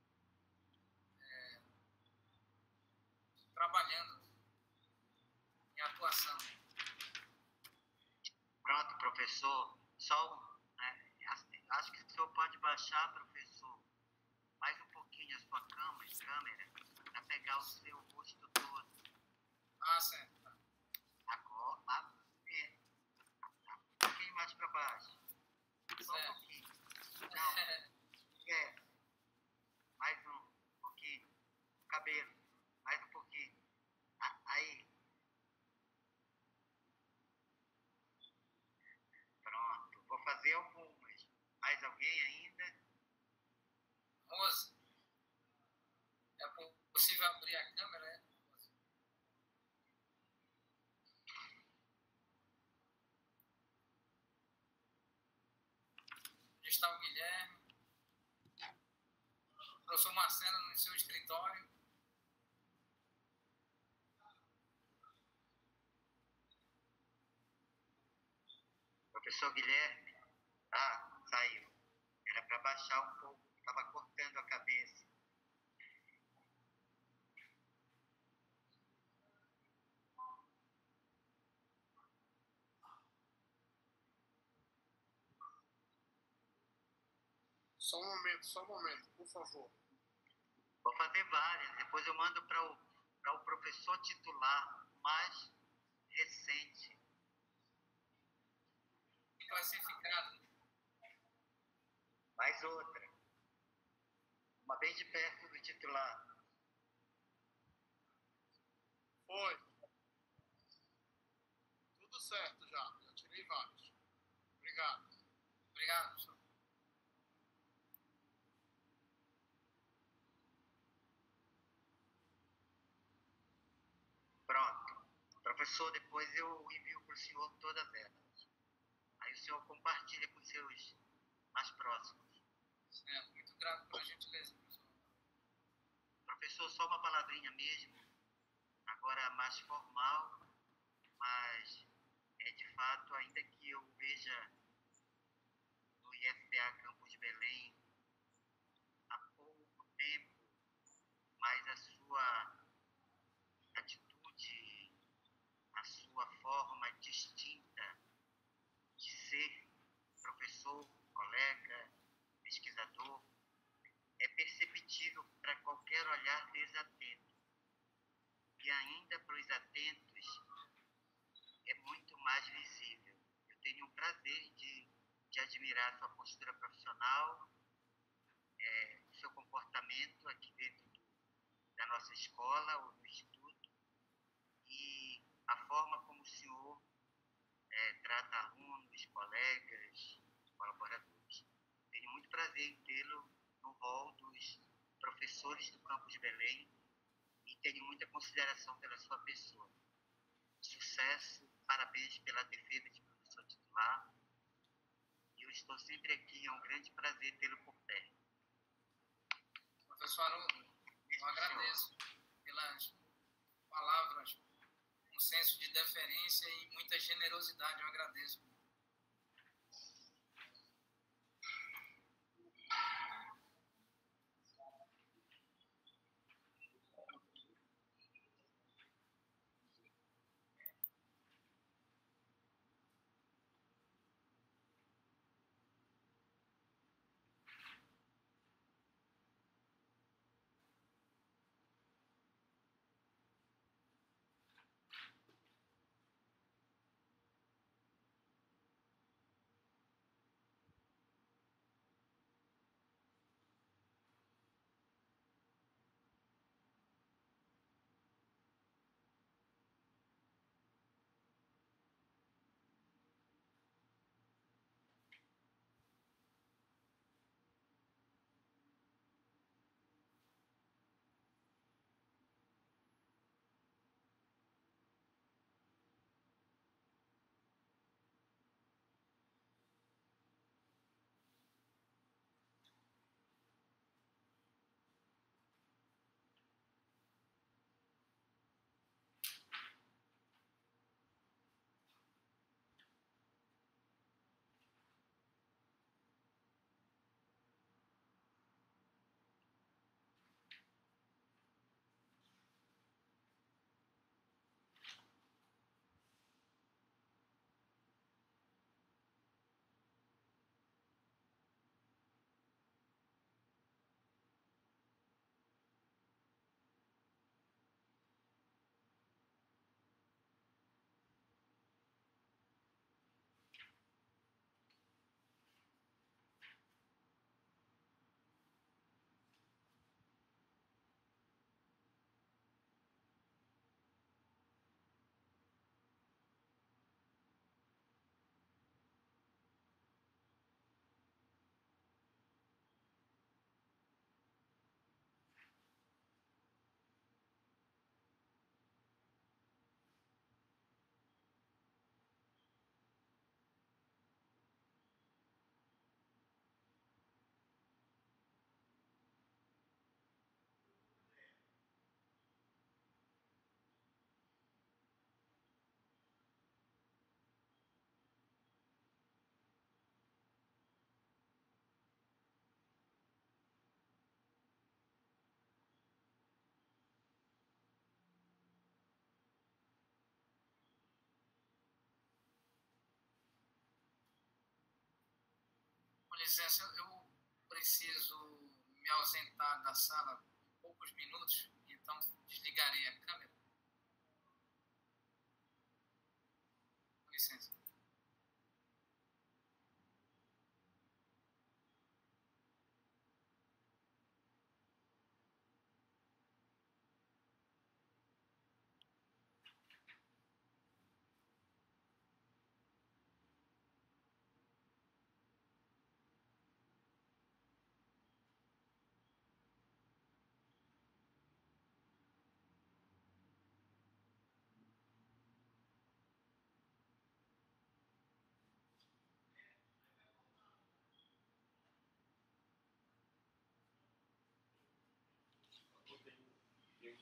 é, trabalhando em atuação. Pronto, professor. Só um, né? Acho que o senhor pode baixar, professor, mais um pouquinho a sua câmera, câmera para pegar o seu rosto todo. Ah, certo. Agora, lá, é, um pouquinho mais para baixo. Só um pouquinho. Não, é. Mais um pouquinho. O cabelo, mais um pouquinho. Ah, aí. Pronto, vou fazer algumas. Mais alguém ainda? Moça, é possível abrir a câmera, né? Onde está o Guilherme? O professor Marcelo no seu escritório. Professor Guilherme? Ah, saiu. Era para baixar um pouco, estava cortando a cabeça. Só um momento, só um momento, por favor. Vou fazer várias, depois eu mando para o, para o professor titular mais recente. Classificado. Mais outra. Uma bem de perto do titular. Foi. Tudo certo já. Já tirei vários. Obrigado. Obrigado, professor. Pronto. Professor, depois eu envio para o senhor todas elas. Aí o senhor compartilha com seus mais próximos. Certo. Muito grato pela gentileza, professor. Professor, só uma palavrinha mesmo, agora mais formal, mas é de fato, ainda que eu veja no I F P A Campus Belém há pouco tempo, mas a sua atitude, a sua forma distinta de ser professor, colega, pesquisador, é perceptível para qualquer olhar desatento. E ainda para os atentos, é muito mais visível. Eu tenho o prazer de, de admirar sua postura profissional, é, seu comportamento aqui dentro do, da nossa escola ou do instituto e a forma como o senhor é, trata alunos, colegas, colaboradores. Tenho muito prazer em tê-lo no rol dos professores do Campus Belém e tenho muita consideração pela sua pessoa. Sucesso, parabéns pela defesa de professor titular. E eu estou sempre aqui, é um grande prazer tê-lo por perto. Professor Haroldo, eu agradeço pelas palavras, um senso de deferência e muita generosidade, eu agradeço. Com licença, eu preciso me ausentar da sala poucos minutos, então desligarei a câmera. Com licença.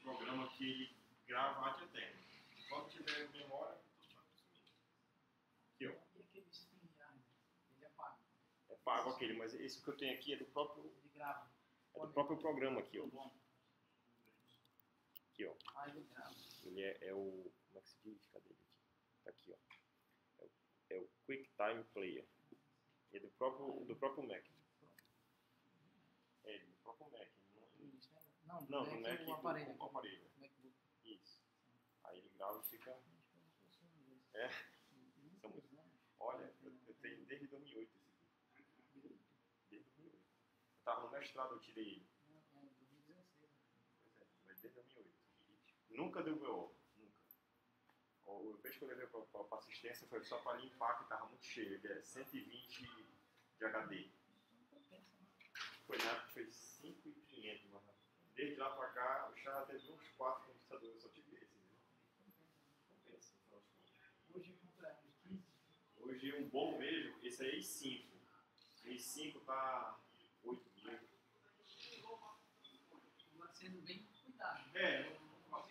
programa que ele grava ad eterno. Quando tiver memória, aqui, ó. E aquele StreamYard, ele é pago. É pago aquele, mas esse que eu tenho aqui é do próprio, Ele grava. é do próprio programa aqui, ó. Muito bom. Aqui, ó. Ah, ele grava. Ele é, é o, como é que se diz? Cadê ele aqui? Tá aqui, ó. É o, é o QuickTime Player. É do próprio, do próprio Mac. É, do próprio Mac. Não, Não, do no Mac Mac, o aparelho. do aparelho. MacBook. Isso. Aí ele grava e fica... É. São muito... Olha, eu, eu tenho desde dois mil e oito esse aqui. Desde dois mil e oito. Eu tava no mestrado, eu tirei ele. É, dois mil e dezesseis. Pois é, mas desde dois mil e oito. Nunca deu B O. Nunca. O vez que eu levei pra, pra, pra assistência foi só pra limpar, que tava muito cheio. Ele é cento e vinte de H D. Foi na época que foi cinco mil e quinhentos, mano. Desde lá pra cá, o Chá teve uns quatro computadores, eu só tive esse. Né? Compensa, no final de contas. Hoje compra uns quinze. Hoje um bom mesmo, esse aí é i cinco. O i cinco tá oito mil. Agora sendo bem cuidado. É, não faço.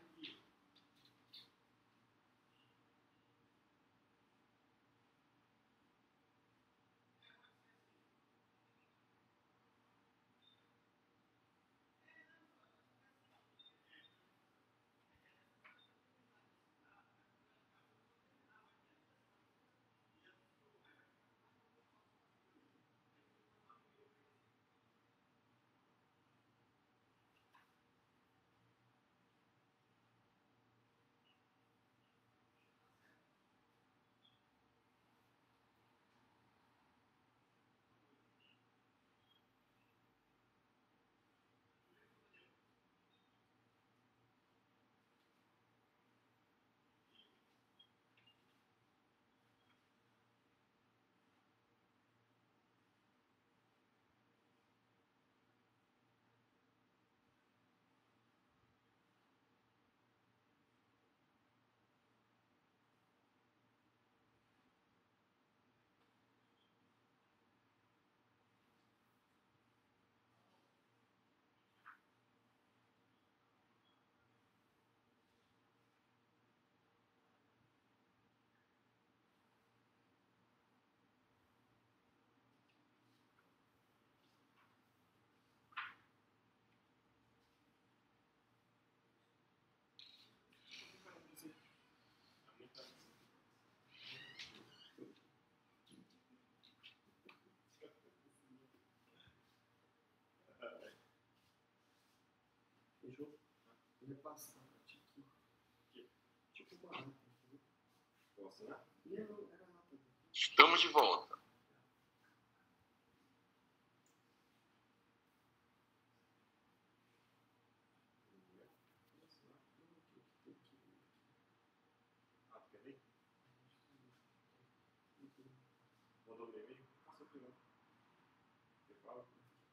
Fechou? Repassar, tipo, tipo uma rata, entendeu? Posso, né? E era, era rata. Estamos de volta. Ah, tu quer ver? Mandou no e-mail? Passa aqui, não. Você fala?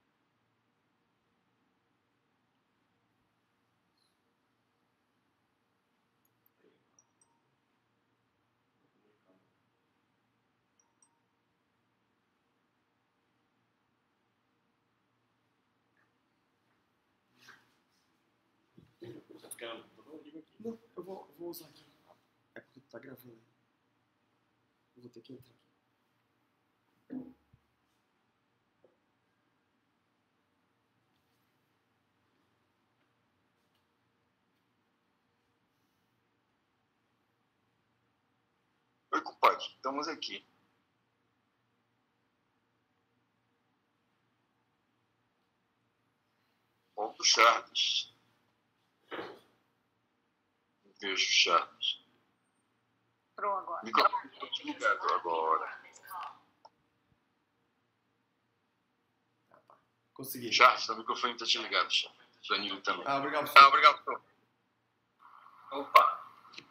Você quer um computador? Liga aqui. Não, eu vou, eu vou usar aqui. É porque tu tá gravando aí. Eu vou ter que entrar aqui. Oi, compadre. Estamos aqui. Volta o Charles. Vejo o Charles. Entrou agora. Microfone está desligado agora. Ah, tá. Consegui. Charles, o microfone está desligado, Charles. Danilo também. Ah, obrigado, Ah, senhor. obrigado, senhor. Opa!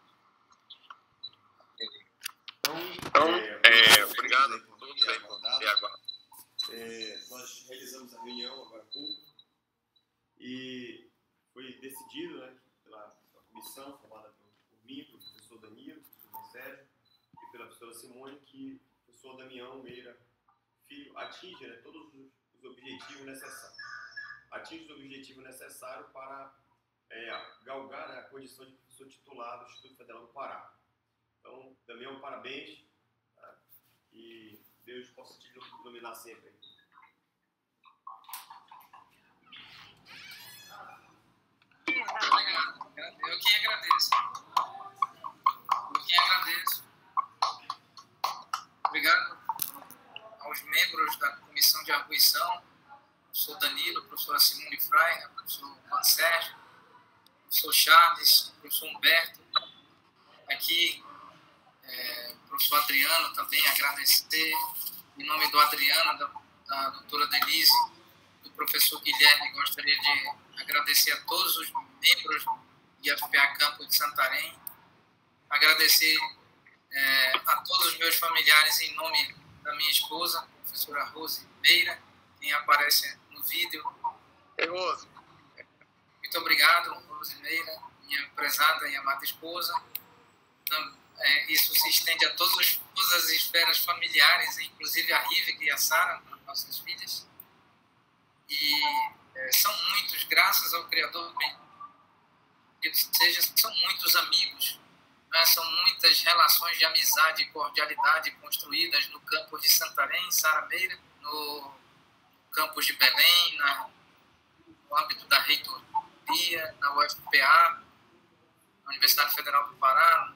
Então, É, obrigado a todos aí por ter aguardado. É, nós realizamos a reunião agora há pouco e foi decidido, né, pela, pela comissão formada por, por mim, pelo professor Danilo, pelo professor Sérgio e pela professora Simone, que o professor Damião Meira Filho atinge, né, todos os, os objetivos necessários. Atinge os objetivos necessários para é, galgar a condição de professor titular do Instituto Federal do Pará. Então, Damião, parabéns, tá? E Deus possa te iluminar sempre. Obrigado. Eu que agradeço. Eu que agradeço. Obrigado aos membros da Comissão de Arguição, professor Danilo, professora Simone Freire, professor Juan Sérgio, professor Charles, professor Humberto. Aqui, é, professor Adriano também agradecer, em nome do Adriano, da, da doutora Denise, do professor Guilherme, gostaria de agradecer a todos os membros do I F P A Campo de Santarém, agradecer é, a todos os meus familiares em nome da minha esposa, a professora Rose Meira, quem aparece no vídeo. Ei, Rose. Muito obrigado, Rose Meira, minha prezada e amada esposa. Então, é, isso se estende a todos os, todas as esferas familiares, inclusive a Rivik e a Sara, nossas filhas. E é, são muitos, graças ao Criador, bem, seja, são muitos amigos, né? São muitas relações de amizade e cordialidade construídas no campus de Santarém, Sara Meira, no campus de Belém, na, no âmbito da reitoria, na U F P A, na Universidade Federal do Pará,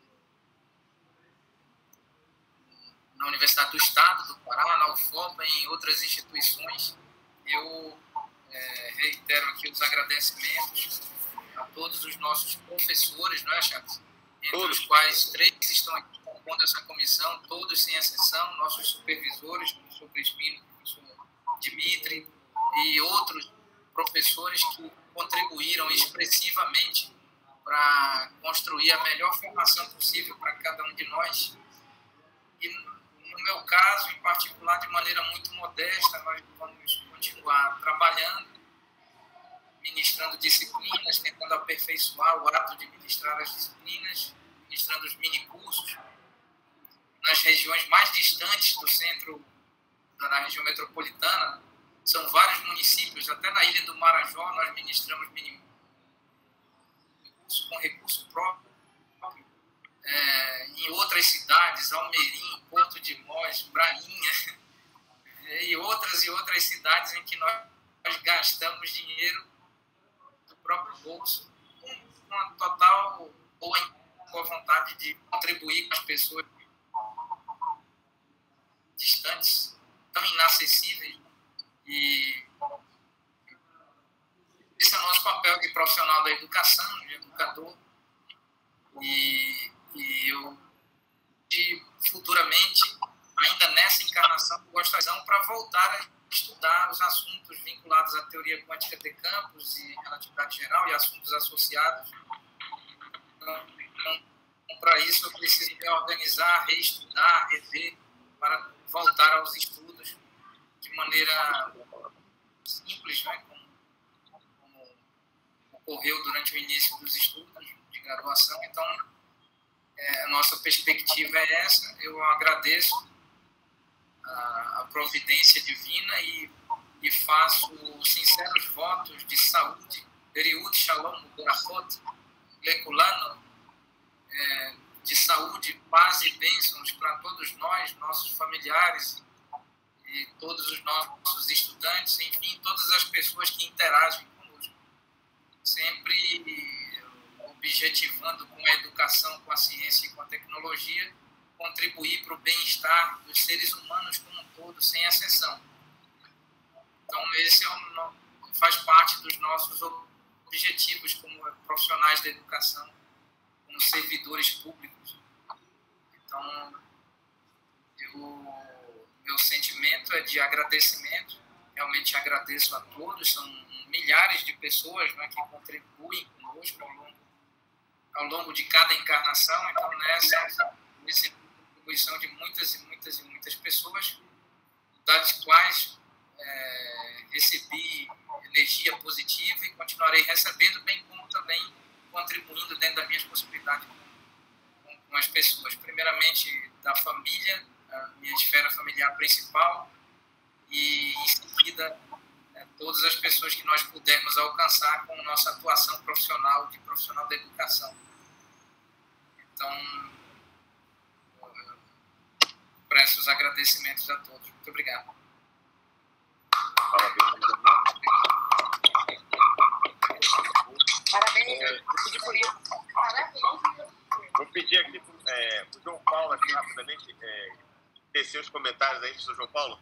na Universidade do Estado do Pará, na U F O P, em outras instituições. Eu é, reitero aqui os agradecimentos a todos os nossos professores, não é, Charles? Entre todos. Os quais três estão aqui compondo essa comissão, todos sem exceção, nossos supervisores, o professor Crispino, o professor Dimitri, e outros professores que contribuíram expressivamente para construir a melhor formação possível para cada um de nós. E no meu caso, em particular, de maneira muito modesta, nós vamos continuar trabalhando, ministrando disciplinas, tentando aperfeiçoar o ato de ministrar as disciplinas, ministrando os minicursos. Nas regiões mais distantes do centro, da região metropolitana, são vários municípios, até na Ilha do Marajó nós ministramos minicursos com recurso próprio. É, em outras cidades, Almerim, Porto de Mós, Brainha, e outras e outras cidades em que nós, nós gastamos dinheiro do próprio bolso, com uma total boa, boa vontade de contribuir com as pessoas distantes, tão inacessíveis. E esse é o nosso papel de profissional da educação, de educador. E, e eu, de, futuramente, ainda nessa encarnação, gostaria para voltar a estudar os assuntos vinculados à teoria quântica de campos e relatividade geral e assuntos associados. Então, então para isso, eu preciso me organizar, reestudar, rever, para voltar aos estudos de maneira simples, né, como, como ocorreu durante o início dos estudos de graduação. Então, é, a nossa perspectiva é essa. Eu agradeço a, a providência divina e, e faço sinceros votos de saúde, Beriut Shalom Berachot Lekulano, é, de saúde, paz e bênçãos para todos nós, nossos familiares e todos os nossos estudantes, enfim, todas as pessoas que interagem conosco. Sempre objetivando com a educação, com a ciência e com a tecnologia, contribuir para o bem-estar dos seres humanos como um todo, sem exceção. Então, esse é um, faz parte dos nossos objetivos como profissionais da educação, como servidores públicos. Então, eu, meu sentimento é de agradecimento. Realmente agradeço a todos. São milhares de pessoas, né, que contribuem conosco ao longo, ao longo de cada encarnação. Então, nessa, nessa contribuição de muitas e muitas e muitas pessoas, das quais é, recebi energia positiva e continuarei recebendo, bem como também contribuindo dentro das minhas possibilidades com, com as pessoas. Primeiramente, da família, a minha esfera familiar principal, e em seguida, é, todas as pessoas que nós pudermos alcançar com nossa atuação profissional, de profissional da educação. Então, presto os agradecimentos a todos. Muito obrigado. Parabéns. Vou pedir aqui é, para o João Paulo, aqui, rapidamente, é, tecer os comentários aí, professor João Paulo.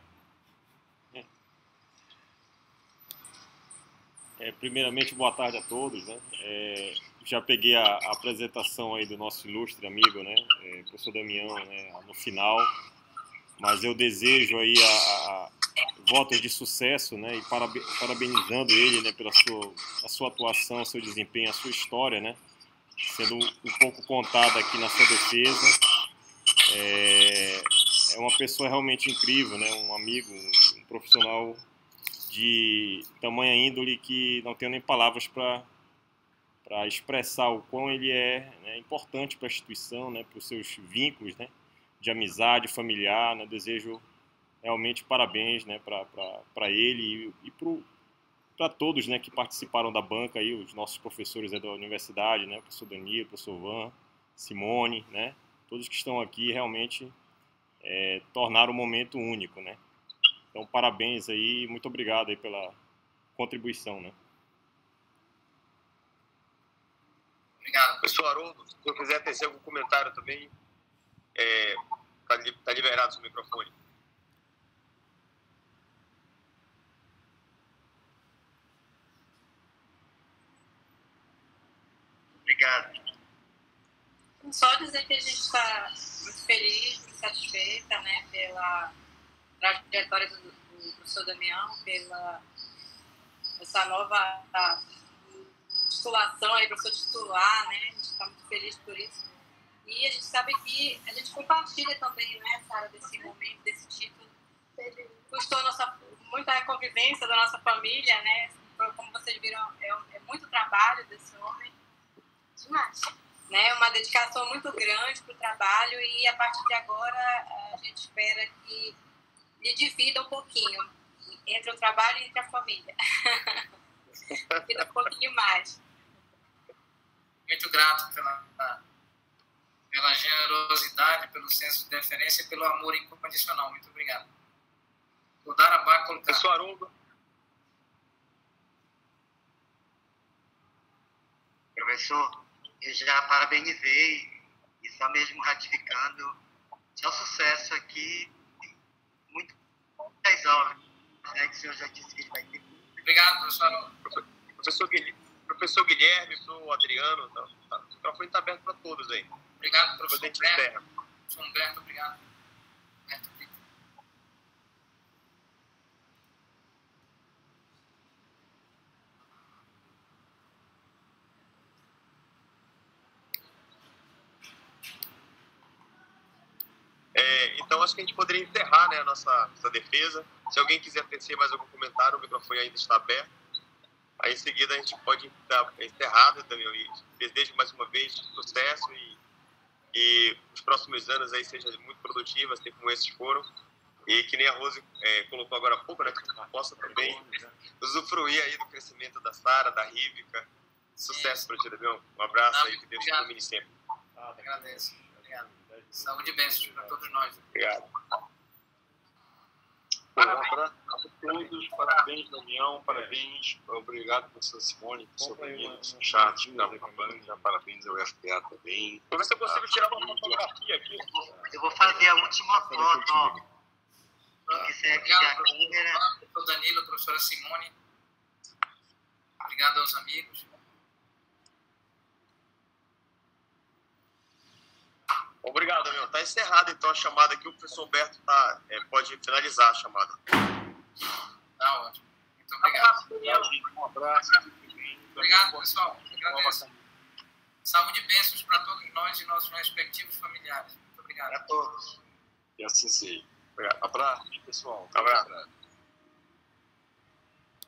É, primeiramente, boa tarde a todos, né? É, já peguei a, a apresentação aí do nosso ilustre amigo, né? É, professor Damião, né? No final, mas eu desejo aí a, a, a votos de sucesso, né? E parabenizando ele, né? Pela sua, a sua atuação, seu desempenho, a sua história, né? Sendo um pouco contada aqui na sua defesa. É, é uma pessoa realmente incrível, né? Um amigo, um profissional de tamanha índole que não tenho nem palavras para para expressar o quão ele é, né, importante para a instituição, né, para os seus vínculos, né, de amizade familiar, né. Desejo realmente parabéns, né, para ele e, e para todos, né, que participaram da banca, aí, os nossos professores, né, da universidade, né, o professor Danilo, o professor Van, Simone, né, todos que estão aqui realmente é, tornaram o momento único, né. Então, parabéns aí, muito obrigado aí pela contribuição, né? Obrigado. Professor Haroldo, se eu quiser tecer algum comentário também, está é, tá liberado o seu microfone. Obrigado. Só dizer que a gente está muito feliz, muito satisfeita, né, pela trajetória do, do professor Damião, pela essa nova titulação aí, professor titular, né? A gente está muito feliz por isso. E a gente sabe que a gente compartilha também, né, Sara, desse momento, desse título. Custou nossa, muita convivência da nossa família, né? Como vocês viram, é, é muito trabalho desse homem. Demais. Né? Uma dedicação muito grande para o trabalho e a partir de agora a gente espera que lhe divida um pouquinho entre o trabalho e entre a família. Divida um pouquinho mais. Muito grato pela, pela generosidade, pelo senso de deferência e pelo amor incondicional. Muito obrigado. Vou dar a barra colocar. Professor Haroldo. Professor, eu já parabenizei e só mesmo ratificando seu sucesso aqui. Muitas aulas, né, que o senhor já disse que ele vai ter. Obrigado, professor. Professor Guilherme, professor Guilherme, professor Adriano, tá, tá, o microfone está aberto para todos aí. Obrigado, professor Humberto. Professor Humberto, obrigado. Humberto, É, então, acho que a gente poderia encerrar, né, a nossa, nossa defesa. Se alguém quiser tecer mais algum comentário, o microfone ainda está aberto. Aí, em seguida, a gente pode dar encerrada também. E desejo, mais uma vez, sucesso e, e os próximos anos aí sejam muito produtivos, assim como esses foram. E que nem a Rose é, colocou agora há pouco, né, que possa também usufruir aí do crescimento da Sara, da Rívica. Sucesso para o Damião. Um abraço aí, que Deus te ilumine sempre. Ah, agradeço. Obrigado. Saúde e bênçãos para todos nós. Obrigado. Parabéns a todos, parabéns, Damião, parabéns, obrigado, professor Simone, professor Danilo, professor Charles, pela banda, parabéns ao F P A também. Vou ver se eu consigo tirar uma fotografia aqui. Eu vou fazer a última foto, ó. Quem quiser aqui a câmera. Professor Danilo, professora Simone. Obrigado aos amigos. Obrigado, Damião. Está encerrada então a chamada aqui. O professor Humberto tá, é, pode finalizar a chamada. Tá ótimo. Muito obrigado. Um abraço. Obrigado, pessoal. Agradeço. Saúde e bênçãos para todos nós e nossos respectivos familiares. Muito obrigado. A todos. E assim seja. Abraço, pessoal. Abraço.